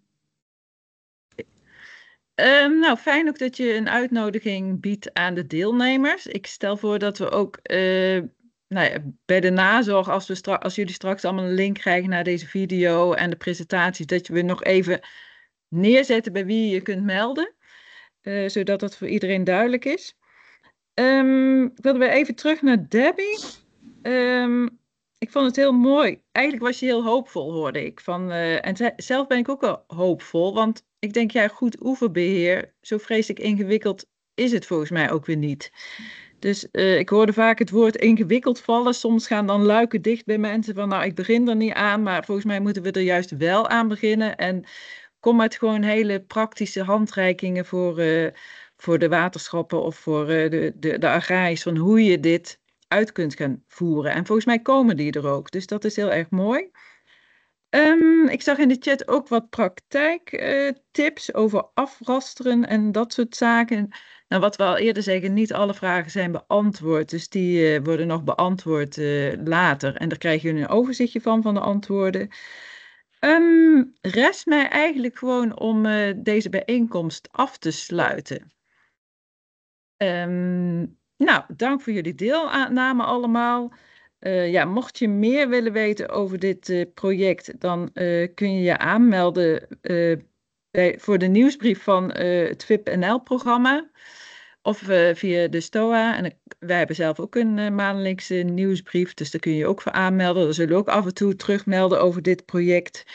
Speaker 1: Nou, fijn ook dat je een uitnodiging biedt aan de deelnemers. Ik stel voor dat we ook bij de nazorg, als jullie straks allemaal een link krijgen naar deze video en de presentaties, dat we nog even neerzetten bij wie je kunt melden. Zodat dat voor iedereen duidelijk is. Willen we even terug naar Debbie. Ik vond het heel mooi. Eigenlijk was je heel hoopvol, hoorde ik. Zelf ben ik ook wel hoopvol, want ik denk, ja, goed oeverbeheer, zo vreselijk ingewikkeld is het volgens mij ook weer niet. Dus ik hoorde vaak het woord ingewikkeld vallen. Soms gaan dan luiken dicht bij mensen van, nou, ik begin er niet aan, maar volgens mij moeten we er juist wel aan beginnen. En kom met gewoon hele praktische handreikingen voor de waterschappen of voor de agrariërs van hoe je dit uit kunt gaan voeren. En volgens mij komen die er ook. Dus dat is heel erg mooi. Ik zag in de chat ook wat praktijktips over afrasteren en dat soort zaken. Nou, wat we al eerder zeggen, niet alle vragen zijn beantwoord. Dus die worden nog beantwoord later. En daar krijgen jullie een overzichtje van de antwoorden. Rest mij eigenlijk gewoon om deze bijeenkomst af te sluiten. Nou, dank voor jullie deelname allemaal. Mocht je meer willen weten over dit project, dan kun je je aanmelden voor de nieuwsbrief van het VIP-NL-programma. Of via de STOA. En wij hebben zelf ook een maandelijkse nieuwsbrief, dus daar kun je je ook voor aanmelden. Daar zullen we ook af en toe terugmelden over dit project.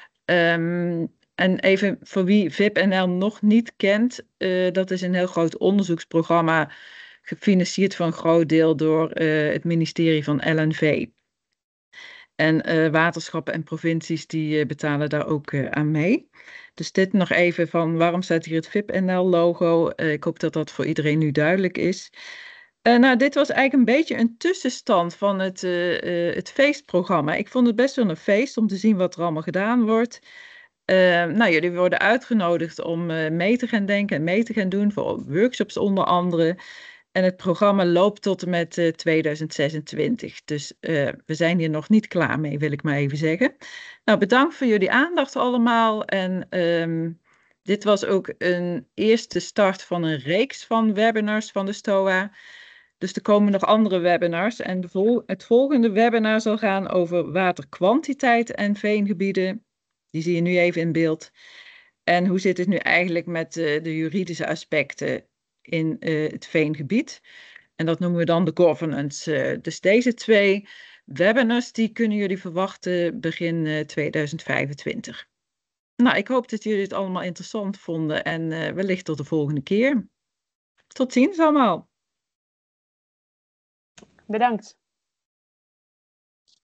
Speaker 1: En even voor wie VIP-NL nog niet kent, dat is een heel groot onderzoeksprogramma, gefinancierd voor een groot deel door het ministerie van LNV. En waterschappen en provincies die betalen daar ook aan mee. Dus dit nog even van waarom staat hier het VIP-NL-logo. Ik hoop dat dat voor iedereen nu duidelijk is. Dit was eigenlijk een beetje een tussenstand van het feestprogramma. Ik vond het best wel een feest om te zien wat er allemaal gedaan wordt. Jullie worden uitgenodigd om mee te gaan denken en mee te gaan doen voor workshops onder andere. En het programma loopt tot en met 2026. Dus we zijn hier nog niet klaar mee, wil ik maar even zeggen. Nou, bedankt voor jullie aandacht allemaal. En dit was ook een eerste start van een reeks van webinars van de STOA. Dus er komen nog andere webinars. En het volgende webinar zal gaan over waterkwantiteit en veengebieden. Die zie je nu even in beeld. En hoe zit het nu eigenlijk met de juridische aspecten in het veengebied? En dat noemen we dan de governance. Dus deze 2 webinars, die kunnen jullie verwachten begin 2025. Nou, ik hoop dat jullie het allemaal interessant vonden en wellicht tot de volgende keer. Tot ziens allemaal.
Speaker 5: Bedankt.